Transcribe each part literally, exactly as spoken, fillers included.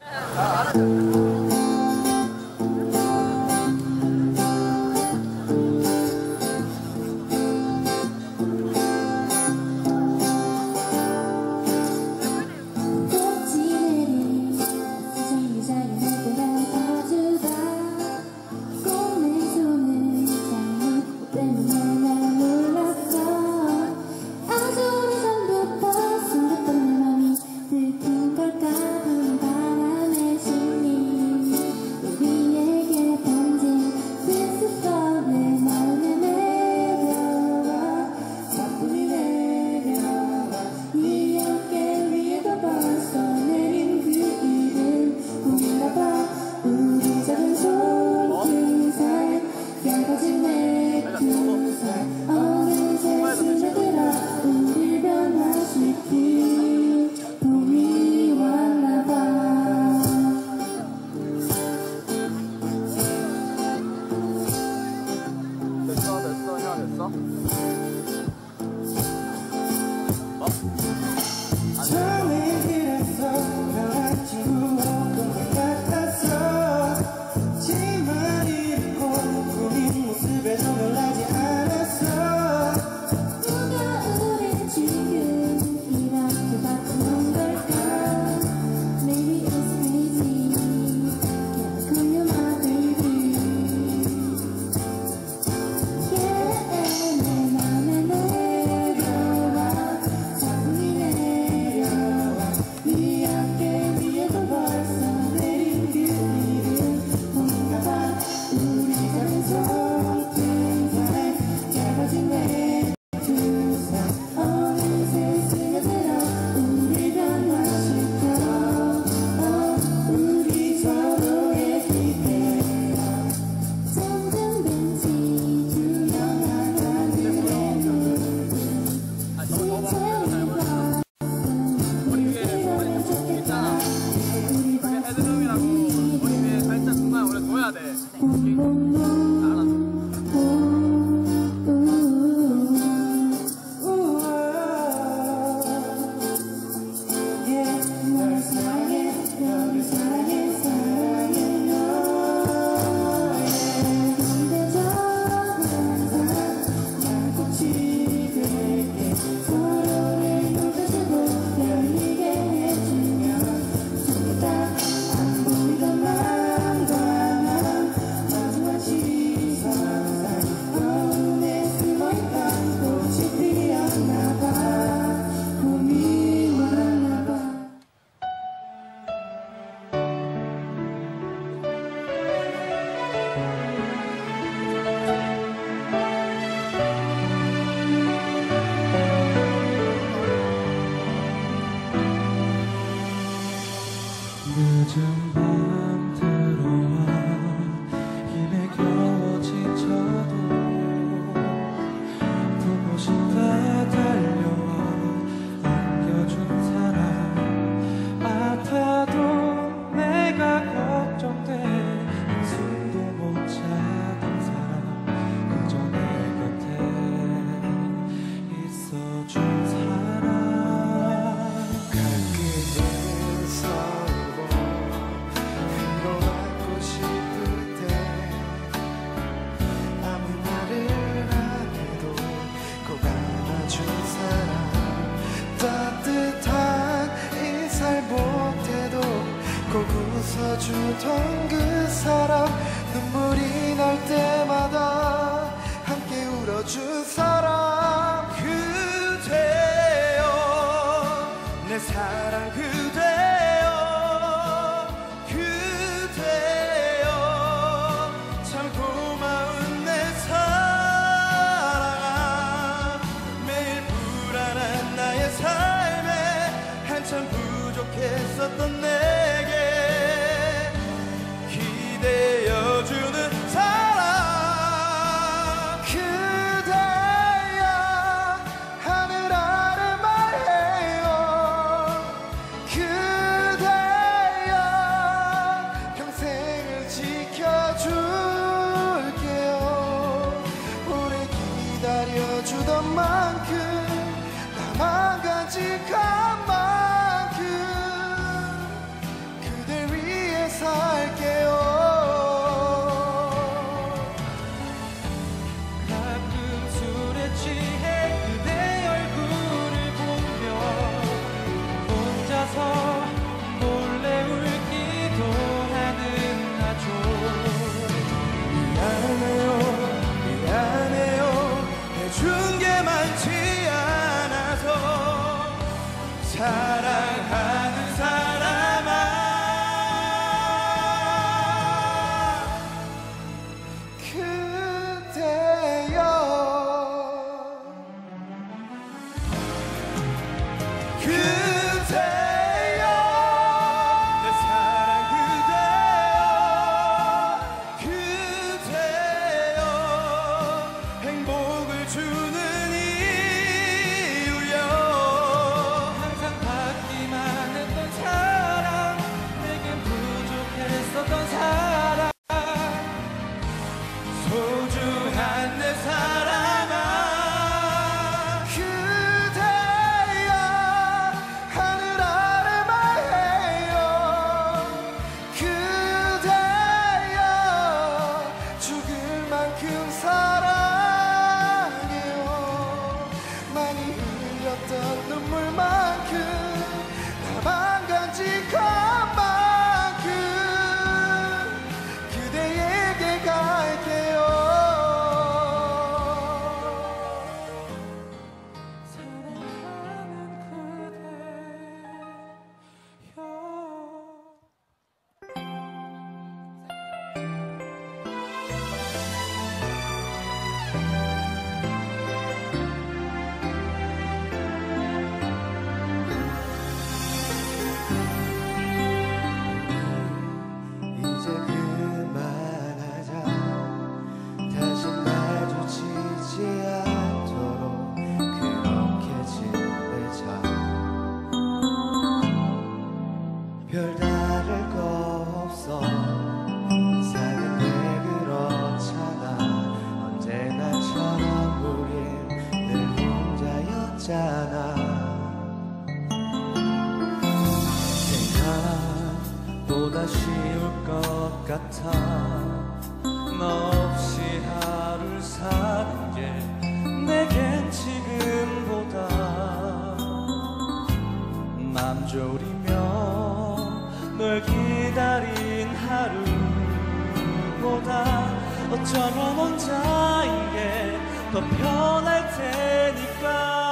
웃어주던 그 사람, 눈물이 날 때마다 함께 울어준 사람. 그대여 내 사랑, 그대여 그대여 참 고마운 내 사랑아. 매일 불안한 나의 삶에 한참 부족했었던 내게 기대어주는 사람. 그대여 하늘 아래 말해요. 그대여 평생을 지켜줄게요. 오래 기다려주던 만큼 나만 간직한 만큼 그댈 위해 주는 이유여 항상 받기만 했던 사랑 내겐 부족했었던 사랑 소중한 내 사랑아 그대여 하늘 아래 말해요 그대여 죽을 만큼 사랑해요 많이 흘렸던 눈물만큼 나만 간직한 만큼 그대에게 갈게요 사랑하는 그대여 이제 그만하자 다시 마주치지 않도록 그렇게 지내자 별다를 거 없어 사는 게 그렇잖아 언제나처럼 우린 늘 혼자였잖아 생각보다 쉬울 것 같아 너 없이 하루를 사는 게 내겐 지금보다 맘 졸이며 널 기다린 하루보다 어쩌면 혼자인 게 더 편할 테니까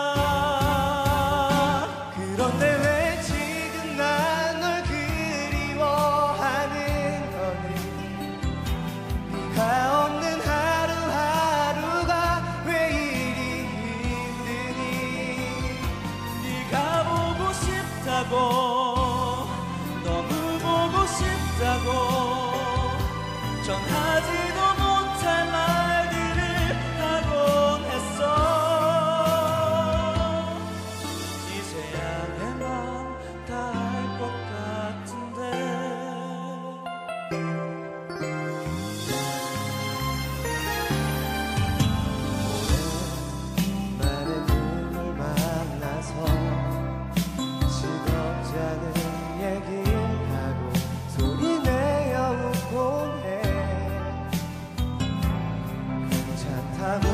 그런데 왜 지금 난 널 그리워하는 거니 네가 없는 하루하루가 왜 이리 힘드니 네가 보고 싶다고 너무 보고 싶다고 전하지도 못할 말들을 하곤 했어 이제야 내 맘 다 알 것 같은데 오랜만에 눈을 만나서 즐겁자는 얘기를 하고 소리내어 웃곤 해 괜찮다고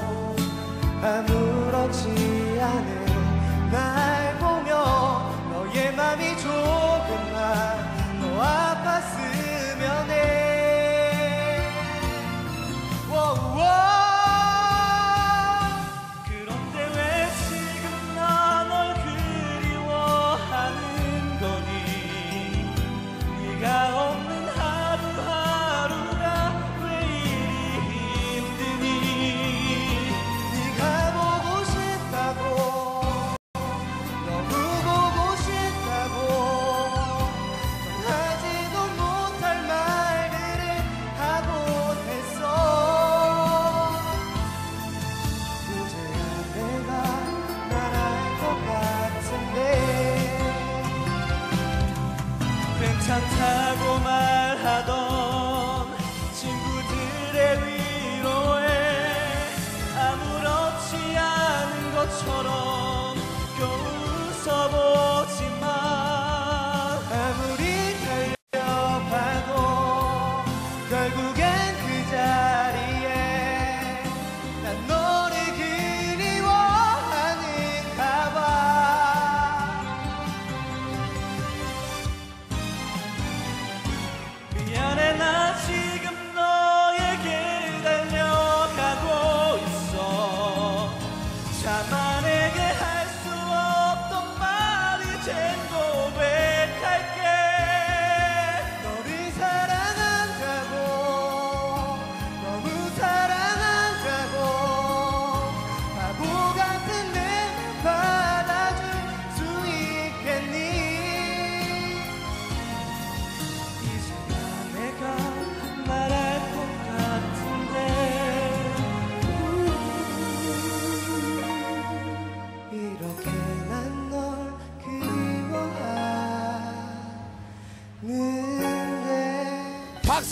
아무렇지 않은 날 보며 너의 맘이 조금만 더 아팠으면 해 워워. 그런데 왜 지금 나 널 그리워하는 거니 네가 없는 하루하루가 왜 이리 힘드니 네가 보고 싶다고 너무 보고 싶다고 전하지도 못할 말들을 하곤 했어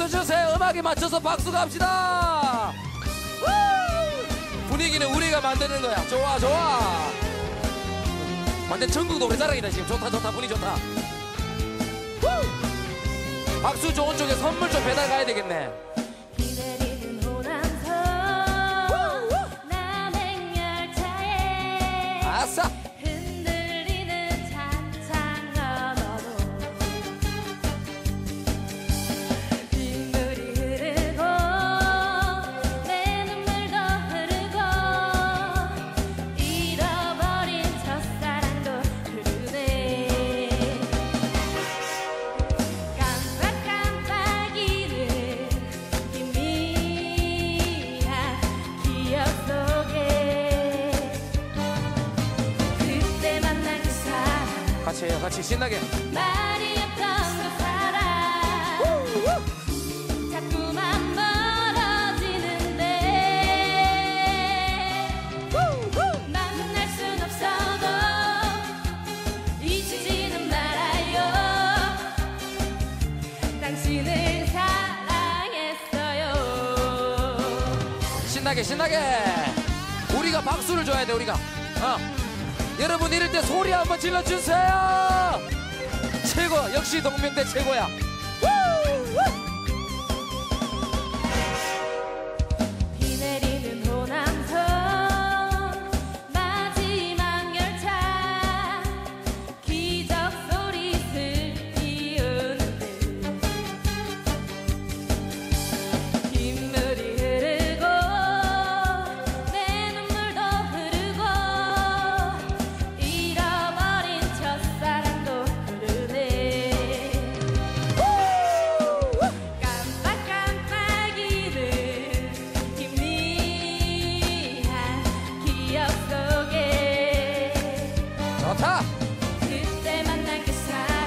박수 주세요. 음악에 맞춰서 박수 갑시다. 분위기는 우리가 만드는 거야. 좋아 좋아. 완전 전국 노래자랑이다 지금. 좋다 좋다. 분위기 좋다. 박수 좋은 쪽에 선물 좀 배달 가야 되겠네. 기다리는 호남선 남행열차에 아싸. 흔들리는 찬창 너머로 빗물이 흐르고 내 눈물도 흐르고 잃어버린 첫사랑도 흐르네. 깜빡깜빡이는 희미한 기억 속에 그때 만난 그 사람 같이 해요. 같이 신나게. 말이 없던 그 사람 자꾸만 멀어지는데 만날 순 없어도 잊히지는 말아요. 당신을 사랑했어요. 신나게 신나게. 우리가 박수를 줘야 돼. 우리가 어. 여러분 이럴 때 소리 한번 질러주세요. 최고. 역시 동명대 최고야. 비 내리는 호남선 마지막 열차 기적 소리 슬피 우는데 빗물이 흐르고 내 눈물도 흐르고 잃어버린 첫사랑도 흐르네. 깜빡깜빡이는 희미한 기억 속에 좋다. 그때 만난 그 사람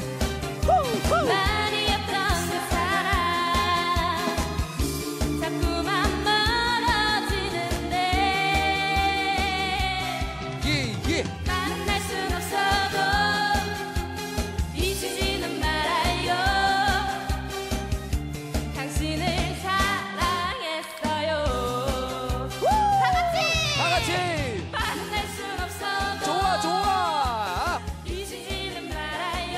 말이 없던 그 사람 자꾸만 멀어지는데 예예. 만날 순 없어도 잊히지는 말아요. 당신을 사랑했어요. 다같이 다 같이. 만날 순 없어도 좋아 좋아. 잊히지는 말아요.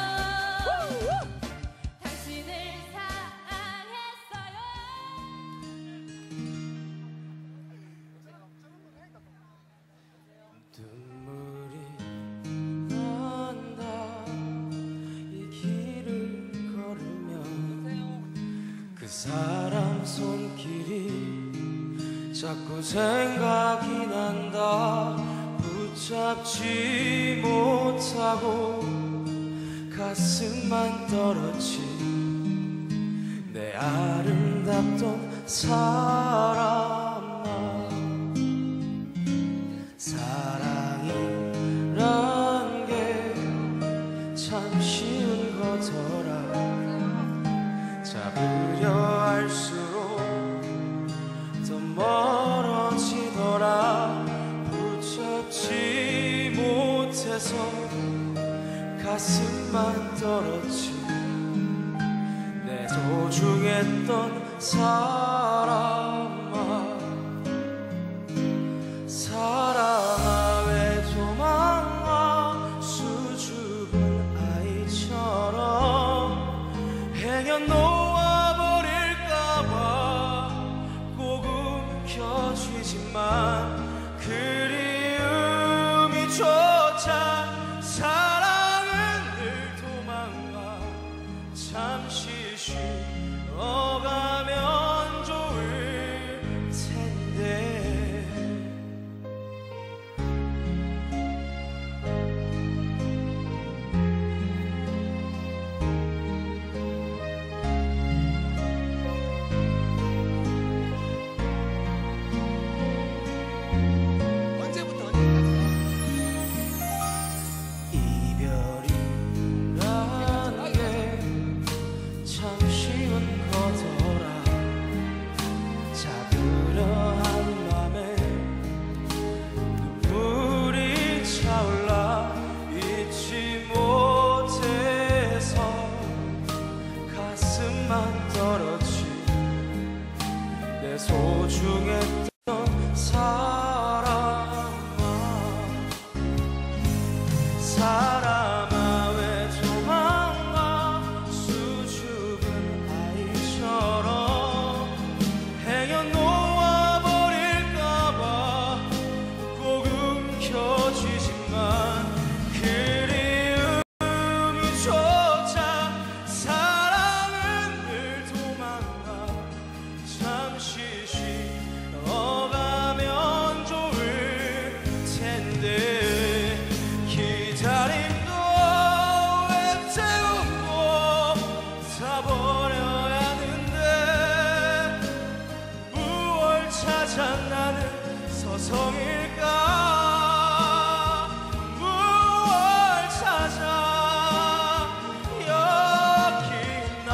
당신을 사랑했어요. 눈물이 난다 이 길을 걸으면 그 사람 손길이 자꾸 생각이 난다. 붙잡지 못하고 가슴만 떨었지 내 아름답던 사람아. 사랑이란 게 참 쉬운 거더라. 잡으려 할수록 더 멀어지더라. 붙잡지 못해서 가슴만 떨었지 내 소중했던 사람아. 사랑아 왜 도망가 수줍은 아이처럼 행여 놓아버릴까봐 꼭 움켜쥐지만 그리움이 조차 사랑은 늘 도망가. 잠시 쉬어가면 좋을 텐데. 소중했던 사람아 사람아 왜 도망가 수줍은 아이처럼 행여 놓아버릴까봐 꼭 움켜쥐지만 그리움이 조차 사랑은 늘 도망가 잠시 쉬어가면 좋을 텐데 기다림도 애태움도 다 버려야 하는데 무얼 찾아 나는 서성일까 무얼 찾아 여기 나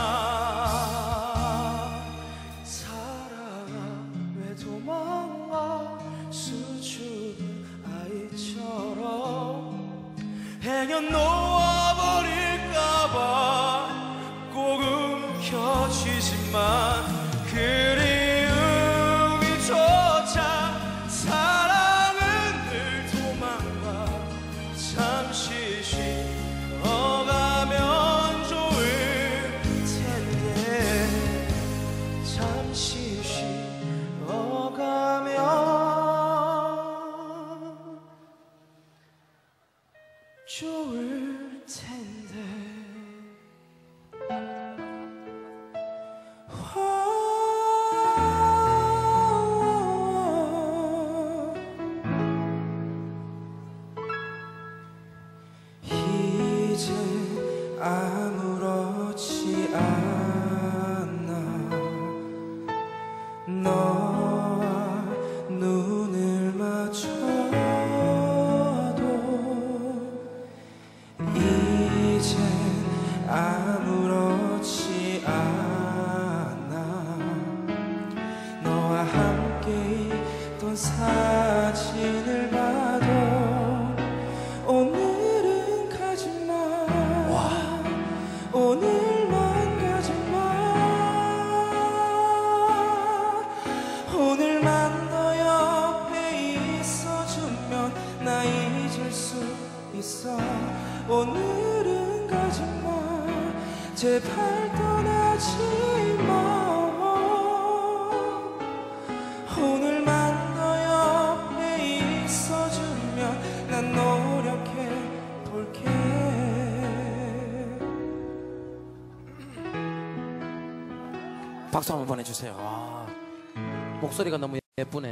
사랑아 왜 도망가 수줍은 아이처럼 행여 놓아버릴까봐 꼭 움켜쥐지만 그리움이 조차 사랑은 늘 도망가 잠시 쉬어가면 좋을 텐데 잠시 쉬어가면 좋을 텐데 이제 아무렇지 않아 너와 눈을 맞춰도 이젠 아무렇지 않아 너와 함께 있던 사진을 봐도 오늘은 가지마 오늘만 가지마 오늘만 너 옆에 있어주면 나 잊을 수 있어 오늘은 가지마 제발 떠나지마 오늘만 너 옆에 있어주면 난 노력해 볼게 박수 한번 보내주세요. 와, 목소리가 너무 예쁘네.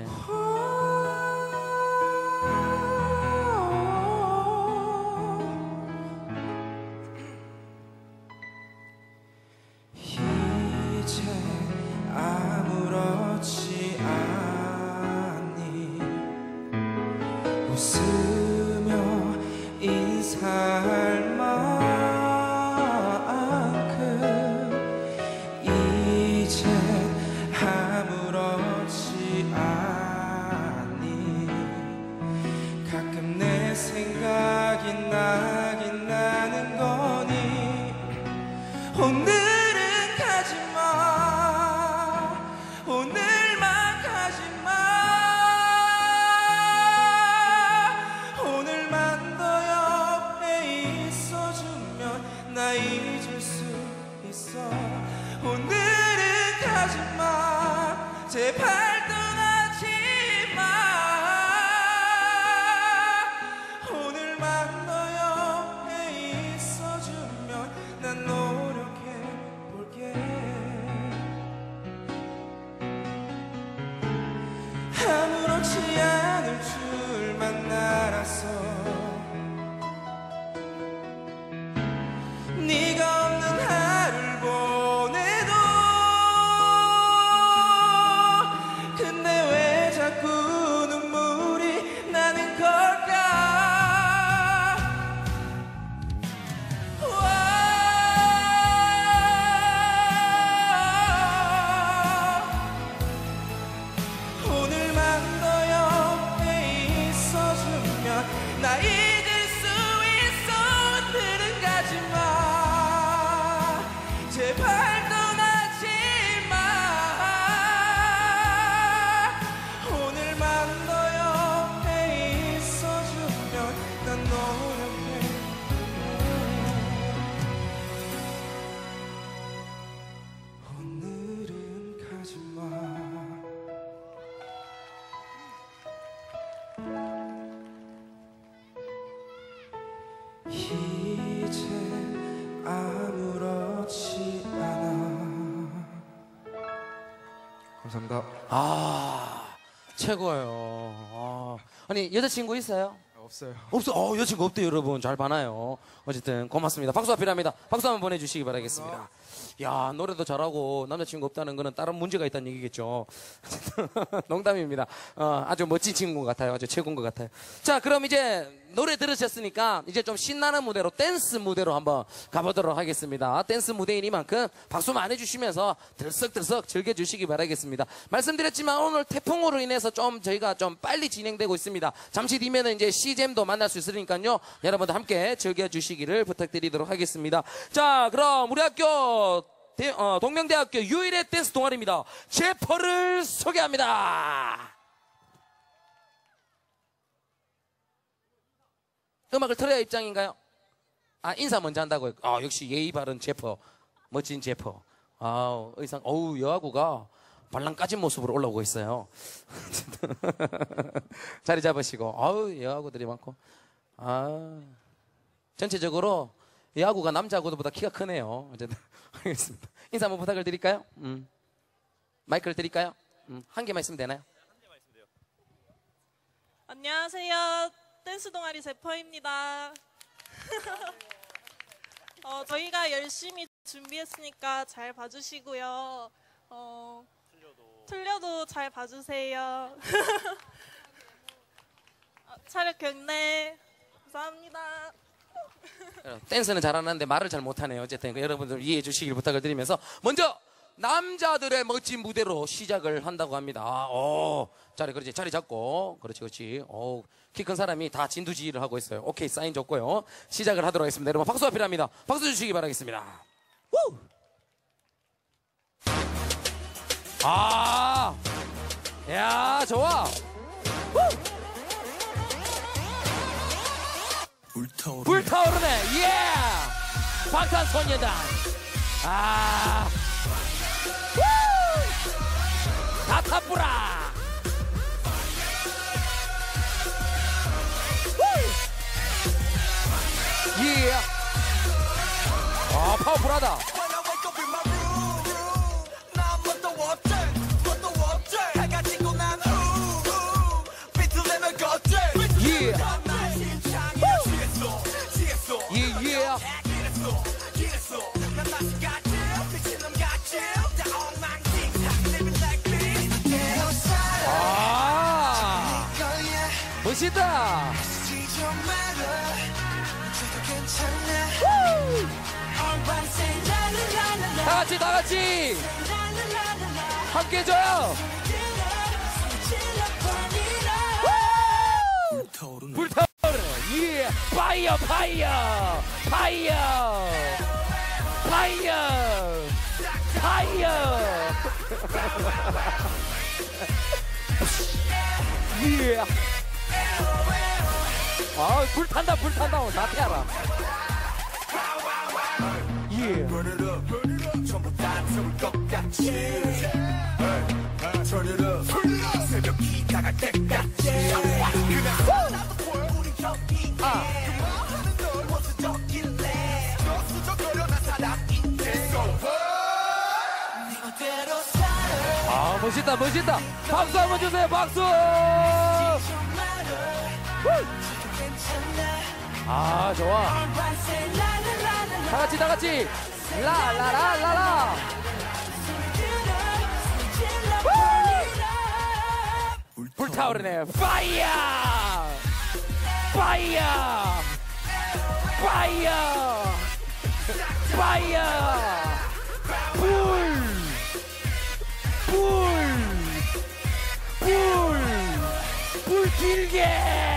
이제 아무렇지 않니 웃으며 인사할 만큼 이제 아무렇지 않니 가끔 내 생각이 나긴 나는 거니 오늘은 가지마 오늘만 가지마 오늘만 너 옆에 있어주면 나 잊을 수 있어 오늘은 가지마 제발 떠나지마 오늘만 너 옆에 있어주면 난 노력해 볼게 아무렇지 않을 줄만 알았어 네가 없는 하루를 보내도 근데 왜 자꾸 눈물이 나는 걸까 오늘만 너 옆에 있어주면 나 이제 아무렇지 않아. 감사합니다. 아, 최고예요. 아, 아니 여자친구 있어요? 없어요. 없어. 어, 여자친구 없대요, 여러분. 잘 봐놔요. 어쨌든 고맙습니다. 박수가 필요합니다. 박수 한번 보내주시기 바라겠습니다. 야, 노래도 잘하고 남자친구 없다는 거는 다른 문제가 있다는 얘기겠죠. 농담입니다. 어, 아주 멋진 친구 같아요. 아주 최고인 것 같아요. 자, 그럼 이제 노래 들으셨으니까 이제 좀 신나는 무대로, 댄스 무대로 한번 가보도록 하겠습니다. 댄스 무대이니만큼 박수 많이 해주시면서 들썩들썩 즐겨주시기 바라겠습니다. 말씀드렸지만 오늘 태풍으로 인해서 좀 저희가 좀 빨리 진행되고 있습니다. 잠시 뒤면은 이제 씨잼도 만날 수 있으니까요. 여러분들 함께 즐겨주시기를 부탁드리도록 하겠습니다. 자, 그럼 우리 학교 대, 어, 동명대학교 유일의 댄스 동아리입니다. 제퍼를 소개합니다. 음악을 틀어야 입장인가요? 아, 인사 먼저 한다고요. 아, 역시 예의 바른 제퍼. 멋진 제퍼. 아, 의상, 어우, 여하구가 발랑 까진 모습으로 올라오고 있어요. 자리 잡으시고, 아우, 여하구들이 많고. 아, 전체적으로 여하구가 남자하고보다 키가 크네요. 어쨌든, 알겠습니다. 인사 한번 부탁을 드릴까요? 음. 마이크를 드릴까요? 음. 한 개만 있으면 되나요? 안녕하세요. 댄스 동아리 제퍼입니다. 어, 저희가 열심히 준비했으니까 잘 봐주시고요. 어, 틀려도. 틀려도 잘 봐주세요. 어, 차렷 경례. 감사합니다. 댄스는 잘하는데 말을 잘 못하네요. 어쨌든 여러분들 이해해 주시길 부탁을 드리면서 먼저 남자들의 멋진 무대로 시작을 한다고 합니다. 아, 오, 자리 그렇지, 자리 잡고, 그렇지, 그렇지. 오, 키 큰 사람이 다 진두지휘를 하고 있어요. 오케이, 사인 줬고요. 시작을 하도록 하겠습니다. 여러분 박수가 필요합니다. 박수 주시기 바라겠습니다. 우! 아, 야, 좋아. 우! 불타오르네. 불타오르네. 예! 방탄소년단. 아. 우! 다타뿌라. 우! 예. 아, 파워풀하다. 예. 예, 예. 아, 멋있다. 다 같이, 다 같이. 함께 해줘요. 불타오르네. 예, 파이어, 파이어, 파이어, 파이어, 파이어. 예. 아, 불탄다, 불탄다. 오늘 다 태워라. 예. 아. 아, 멋있다, 멋있다. 박수 한번 주세요, 박수. 아, 좋아. 다 같이, 다 같이. 라라라라라. 불타오르네. 파이어! 파이어! 파이어! 파이어! 불! 불! 불! 불 길게!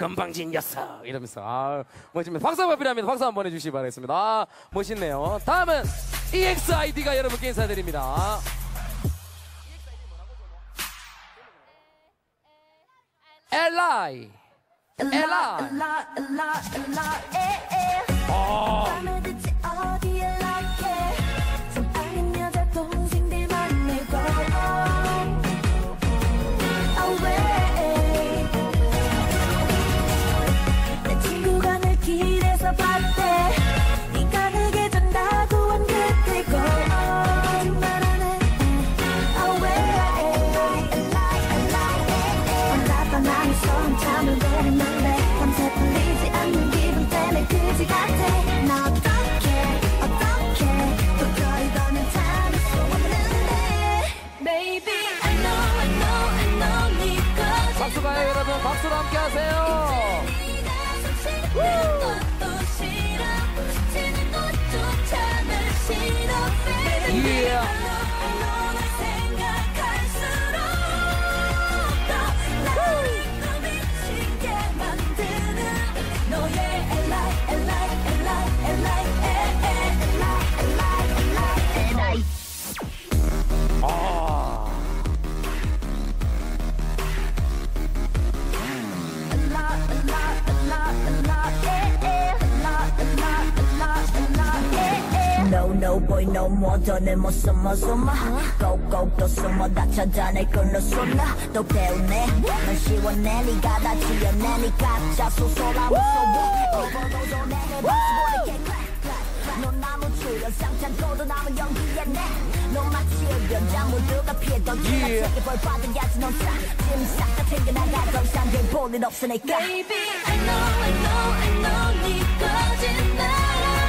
건방진 녀석 이러면서 아, 멋집니다. 박수 한번 필요합니다. 박수 한번 보내주시기 바라겠습니다. 아, 멋있네요. 다음은 이엑스아이디가 여러분께 인사드립니다. 엘라이 엘라이 어. 박수 가요 여러분. 박수로 함께 하세요. Yeah. No no boy no more 더는 못 숨어 숨어 꼭꼭 또 숨어 다 찾아낼 걸로 쏟나 또 배우네 넌 시원해 니가 다 지어내니까 자 소소라 무서워 입어도 내게 박수 보낼게 넌 나무 출연 쌍창고도 남은 연기에 내넌 마치 연장 모두가 피해던 지나치게 벌 받아야지 넌 싹짐싹 다 챙겨나가 더 이상 볼일 없으니까 Baby I know I know I know 네 거짓말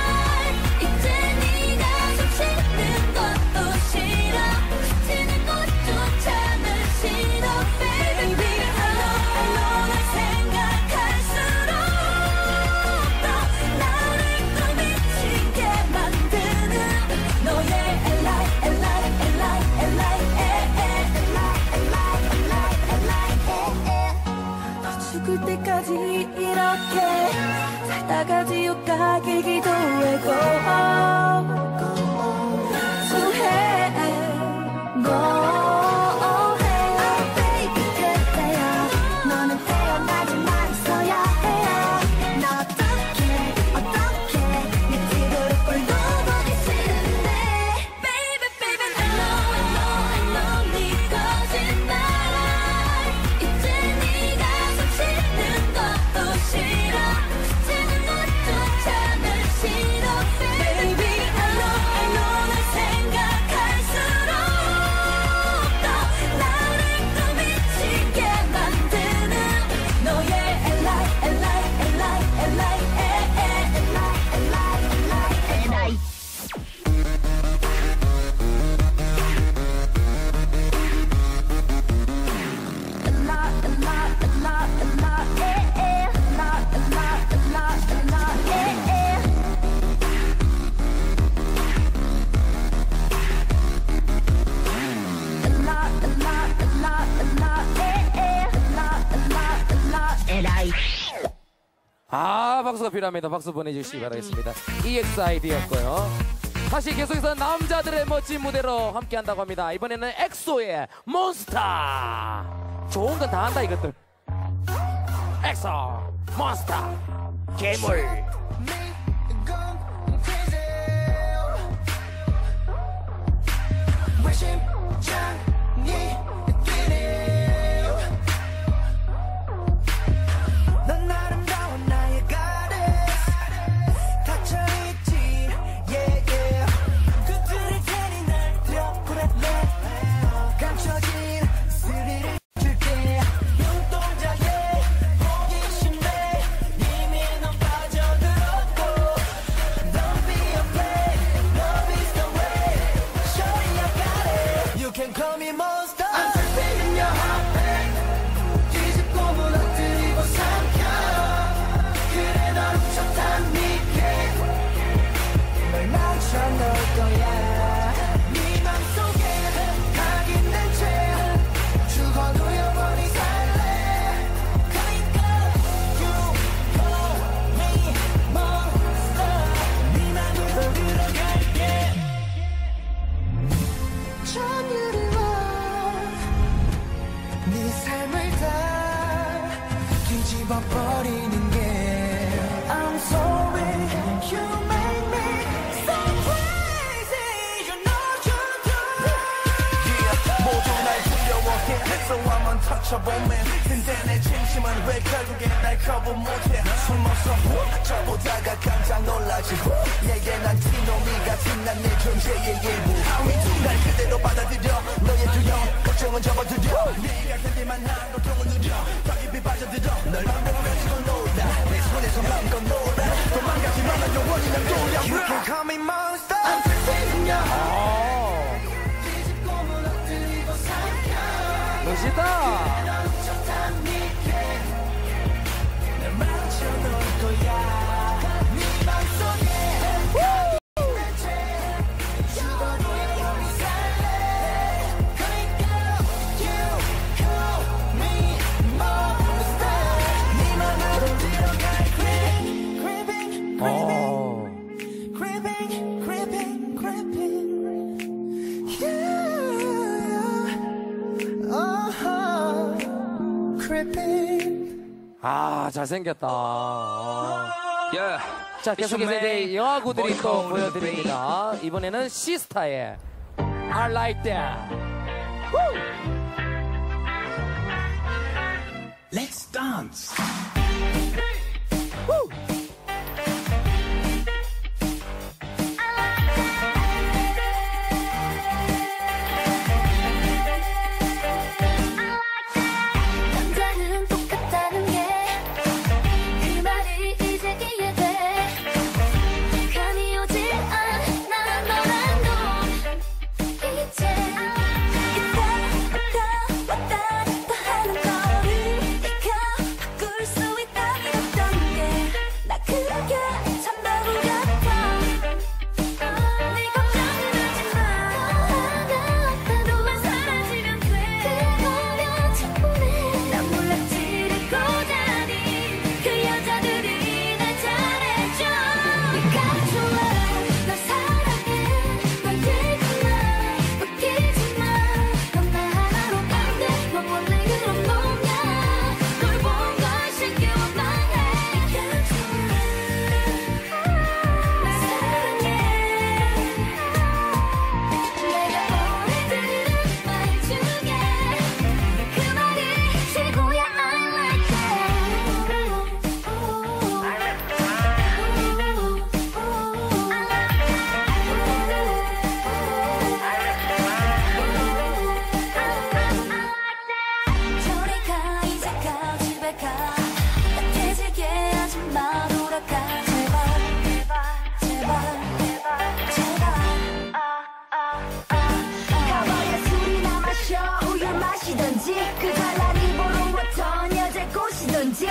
치는 것도 싫어 치는 것조차는 싫어 Baby I know I know 널 생각할수록 더 나를 또 미치게 만드는 너의 Li Li Li Li Li Li 죽을 때까지 이렇게 살다가 지옥 가길 기도해고 아, 박수가 필요합니다. 박수 보내주시기 바라겠습니다. 이엑스아이디였고요. 다시 계속해서 남자들의 멋진 무대로 함께 한다고 합니다. 이번에는 엑소의 몬스터. 좋은 건 다 한다 이것들. 엑소 몬스터 괴물. Call me 네 삶을 다 뒤집어버리는 게 I'm sorry you make me so crazy You know you do Yeah 모두 날 두려워해 So I'm untouchable man 근데 내 진심은 왜 결국엔 날 거부 못해 숨어서 저보다가 깜짝 놀라지 얘게 난 티노미 같은 난 내 존재의 일부 날 그대로 받아들여 너의 두려움 걱정은 접어들여 네가 그때만 한 고통을 누려 더 깊이 빠져들어 널 맘대로 가지고 놀아 내 손에서 마음껏 놀아 도망가지만 난 영원히 난 돌려 You can call me monster I'm chasing you 뒤집고 무너뜨리고 삼켜 멋있다. 날 맞춰놓을 거야 네 맘속에 죽어도 영원히 살래 그러니까 You call me monster 네 맘으로 들어갈 Creeping, creeping, 어. creeping Creeping, creeping, creeping Yeah uh-huh. Creeping 아, 잘생겼다. 어. Yeah. 자, 계속해서 이제 여아구들이 또 보여드립니다. 이번에는 시스타의 I like that. Let's dance 남자는 똑같다는 게 그 말이 이제 이해돼 감이 오질 않아 너란 놈 이제 있다 왔다 왔다 갔다 하는 너를 네가 바꿀 수 있다면 어떤 게 나 그게 참 바보 같아 네 걱정은 하지마 너가 없다도만 사라지면 돼 그거면 충분해 난 몰락지를 고자니 그 여자들이 날 잘해줘 네가 좋아 널 사랑해 널 믿지마 웃기지마 넌 나 하나로 안돼넌 원래 그런 놈이야 널 본 걸 쉽게 원망해 네가 좋아 널 사랑해 내가 오늘 들은 말 중에 그 말이 최고야 I like that I like that 저리 가 이제 가 집에 가 따뜻해지게 하지 마 돌아가 제발 제발 제발 제발 가봐야 술이나 마셔 우유 마시던지 그 잘난 보러 왔던 여자 꼬시던지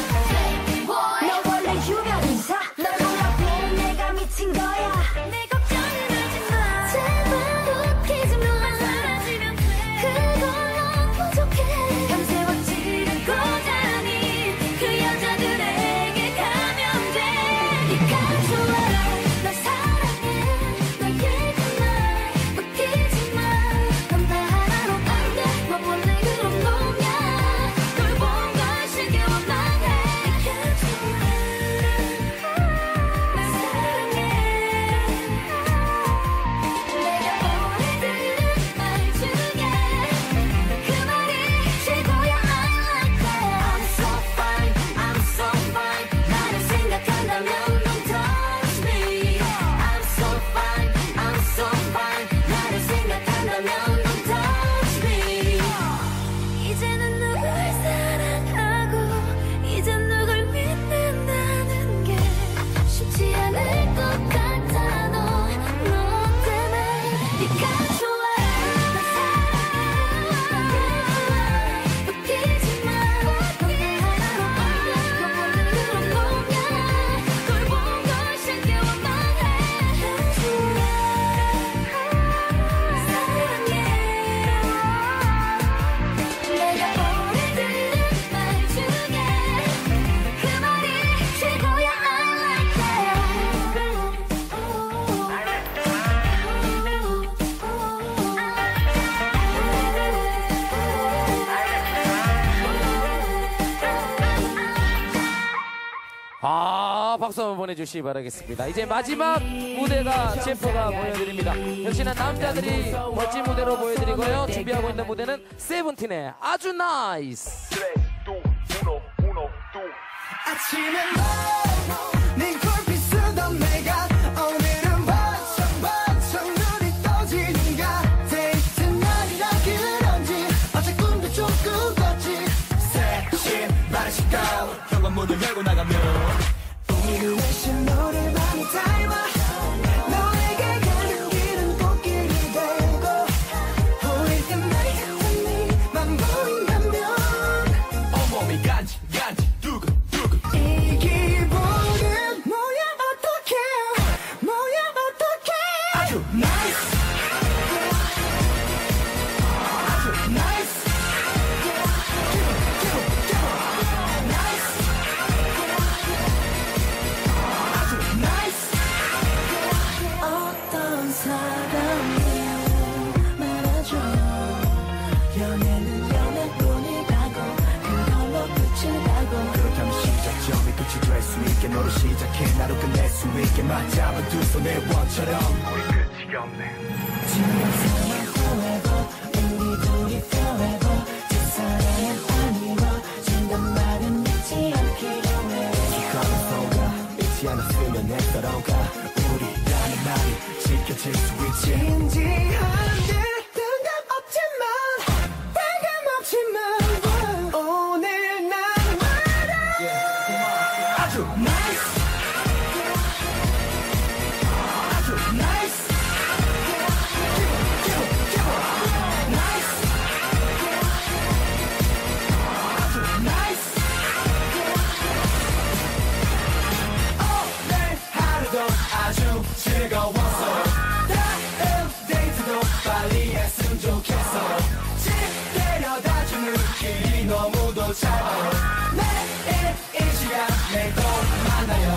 너 원래 유명 인사 널 몰라본 내가 미친 거야 내 걱정은 하지마 제발 웃기지마 사라지면 돼 그걸로 부족해 밤새워 찌르고 자니 그 여자들에게 가면 돼 네가 좋아 널 사랑해 널 믿지마 웃기지마 넌 나 하나로 안돼 넌 원래 그런 놈이야 널 본 걸 쉽게 원망해 박수 한번 보내주시기 바라겠습니다. 이제 마지막 무대가 제프가 보여드립니다. 역시나 남자들이 멋진 무대로 보여드리고요. 준비하고 있는 무대는 세븐틴의 아주 나이스. 아침에 네 골빛 쓰던 내가 오늘은 번쩍번쩍 눈이 떠지는가. 데이트 날이라 그런지 어제 꿈도 좀 꾸었지. 섹시 바른 시간 현관문을 열고 나가면 우리는 내신 노래방이 닮아. 너에게 가는 길은 꽃길이 되고 보일 때마다 네만 보인다면 온몸이 간지 간지 두근 이 기분은 뭐야 어떡해 뭐야 어떡해. 아주 나이스 아주 나이스 나이스 아주 나이스. 어떤 사람이 말아줘요. 연애는 연애뿐이라고 그걸로 끝을 가고 그렇게 하면 시작점이 끝이 될 수 있게 너를 시작해 나로 끝낼 수 있게 맞잡은 두 손의 원처럼 우리 끝이 없네. 지금 사랑 forever 우리 둘이 forever 제 사랑은 아니워진단 말은 잊지 않기로 해. 기꺼이 속아 잊지 않았으면 내 서로가 우리라는 말이 지켜질 수 있지. 진지한데 뜬금없지만 뜬금없지만 오늘 난 말야. 아주 나이스 아주 나이스 나이스 아주 나이스. 오늘 하루도 아주 즐거웠어. 다음 데이트도 빨리 했으면 좋겠어. 집 데려다주는 길이 너무도 짧아요. 내일 이 시간에 또 만나요.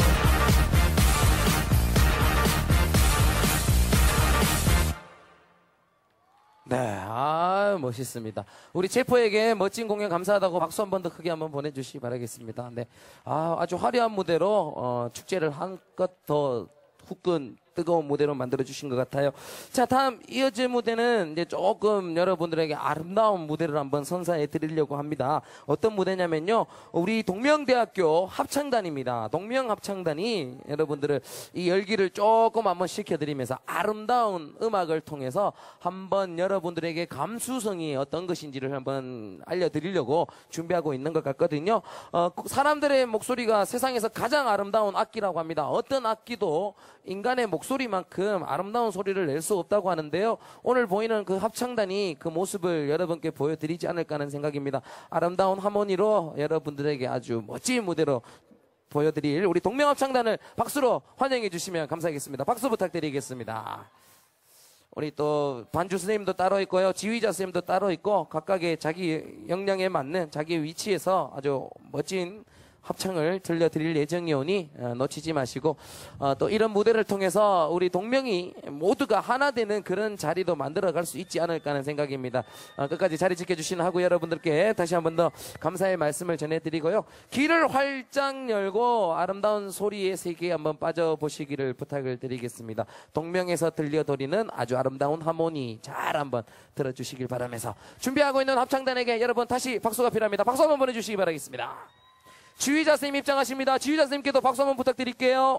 네, 아 멋있습니다. 우리 제프에게 멋진 공연 감사하다고 박수 한 번 더 크게 한번 보내주시기 바라겠습니다. 네, 아 아주 화려한 무대로 어, 축제를 한껏 더 후끈 뜨거운 무대로 만들어주신 것 같아요. 자, 다음 이어질 무대는 이제 조금 여러분들에게 아름다운 무대를 한번 선사해 드리려고 합니다. 어떤 무대냐면요. 우리 동명대학교 합창단입니다. 동명합창단이 여러분들을 이 열기를 조금 한번 식혀드리면서 아름다운 음악을 통해서 한번 여러분들에게 감수성이 어떤 것인지를 한번 알려드리려고 준비하고 있는 것 같거든요. 어, 사람들의 목소리가 세상에서 가장 아름다운 악기라고 합니다. 어떤 악기도 인간의 목소리만큼 아름다운 소리를 낼 수 없다고 하는데요. 오늘 보이는 그 합창단이 그 모습을 여러분께 보여드리지 않을까 하는 생각입니다. 아름다운 하모니로 여러분들에게 아주 멋진 무대로 보여드릴 우리 동명합창단을 박수로 환영해 주시면 감사하겠습니다. 박수 부탁드리겠습니다. 우리 또 반주 선생님도 따로 있고요. 지휘자 선생님도 따로 있고 각각의 자기 역량에 맞는 자기 위치에서 아주 멋진 합창을 들려드릴 예정이오니 어, 놓치지 마시고 어, 또 이런 무대를 통해서 우리 동명이 모두가 하나 되는 그런 자리도 만들어갈 수 있지 않을까 하는 생각입니다. 어, 끝까지 자리 지켜주시는 하구 여러분들께 다시 한 번 더 감사의 말씀을 전해드리고요. 귀를 활짝 열고 아름다운 소리의 세계에 한번 빠져보시기를 부탁을 드리겠습니다. 동명에서 들려드리는 아주 아름다운 하모니 잘 한번 들어주시길 바라면서 준비하고 있는 합창단에게 여러분 다시 박수가 필요합니다. 박수 한번 보내주시기 바라겠습니다. 지휘자 선생님 입장하십니다. 지휘자 선생님께도 박수 한번 부탁드릴게요.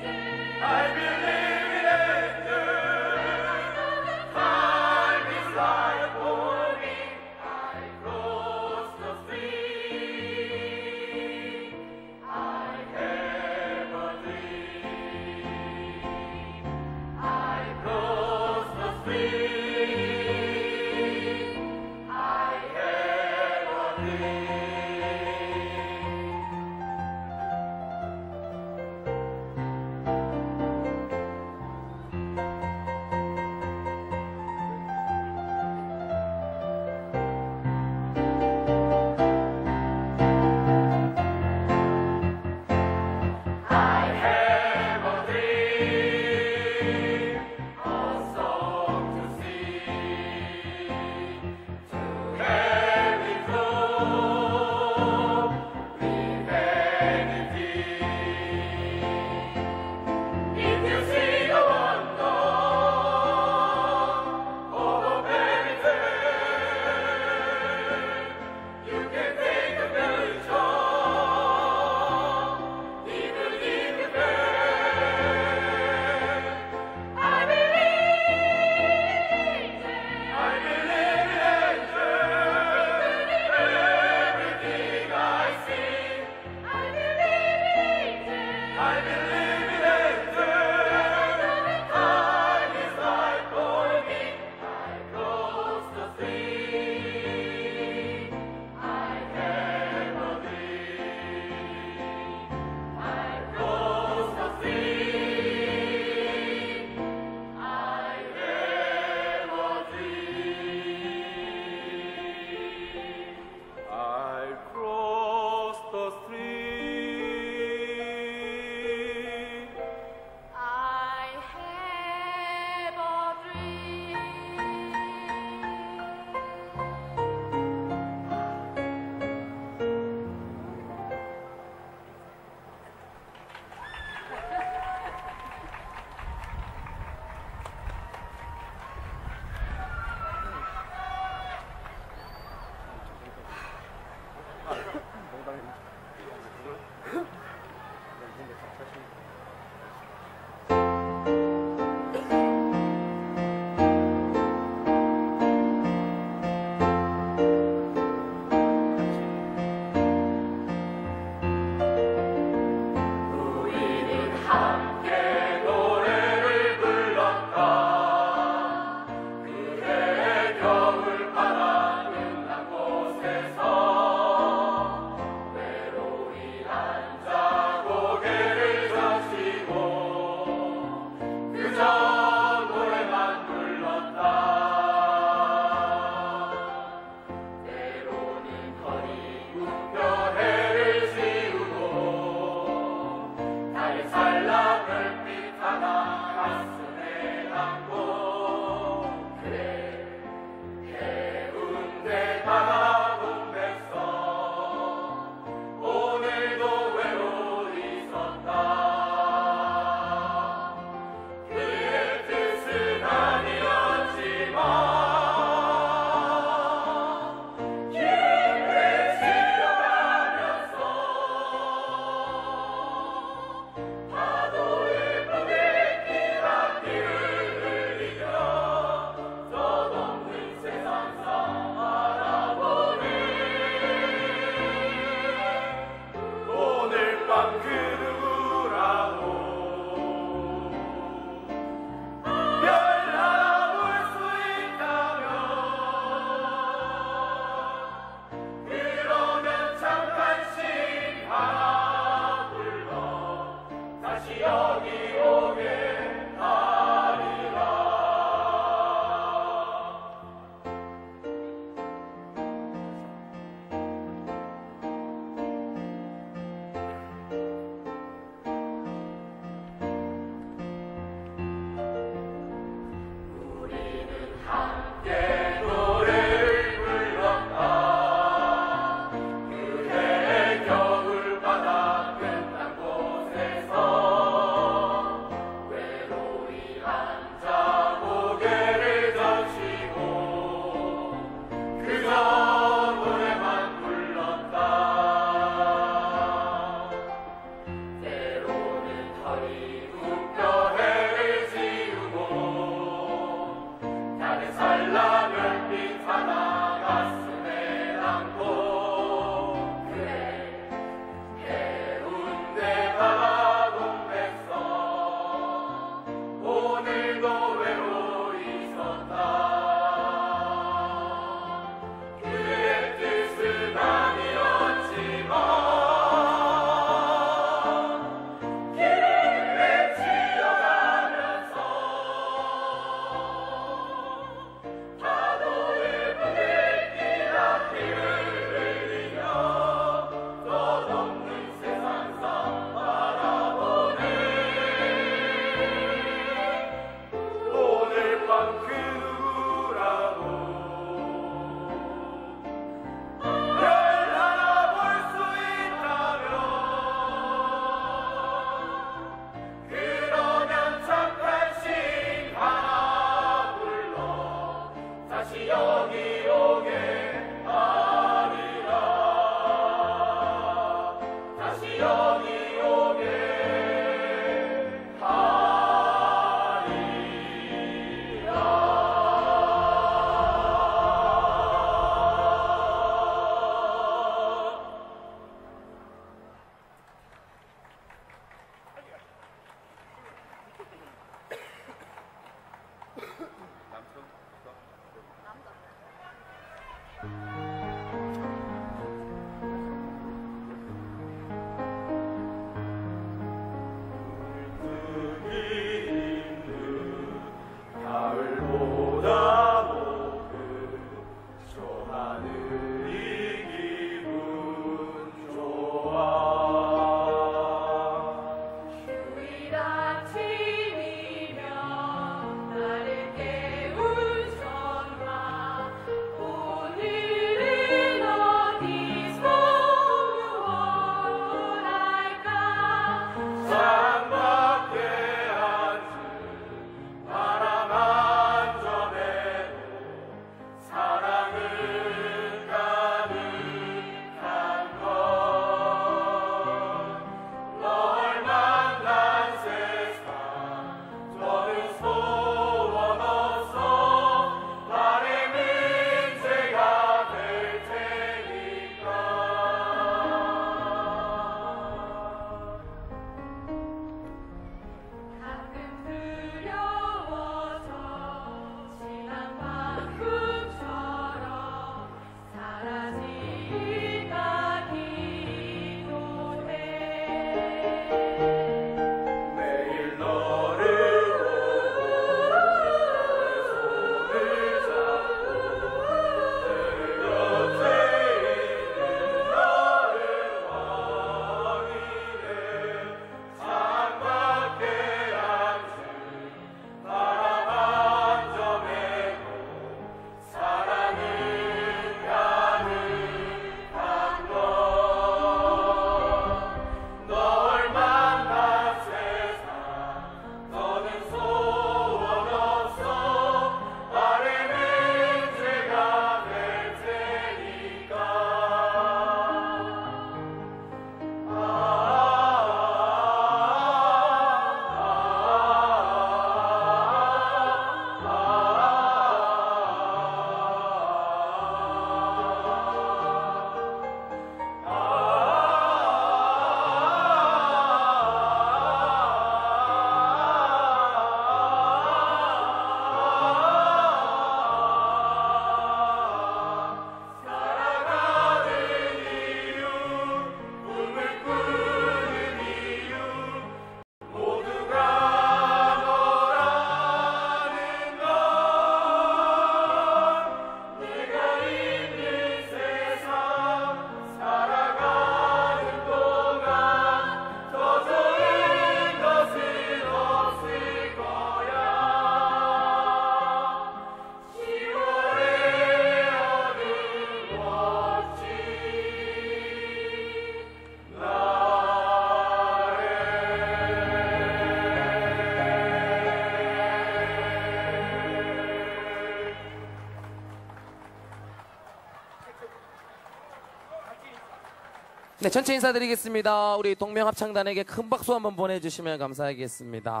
네, 전체 인사드리겠습니다. 우리 동명합창단에게 큰 박수 한번 보내주시면 감사하겠습니다.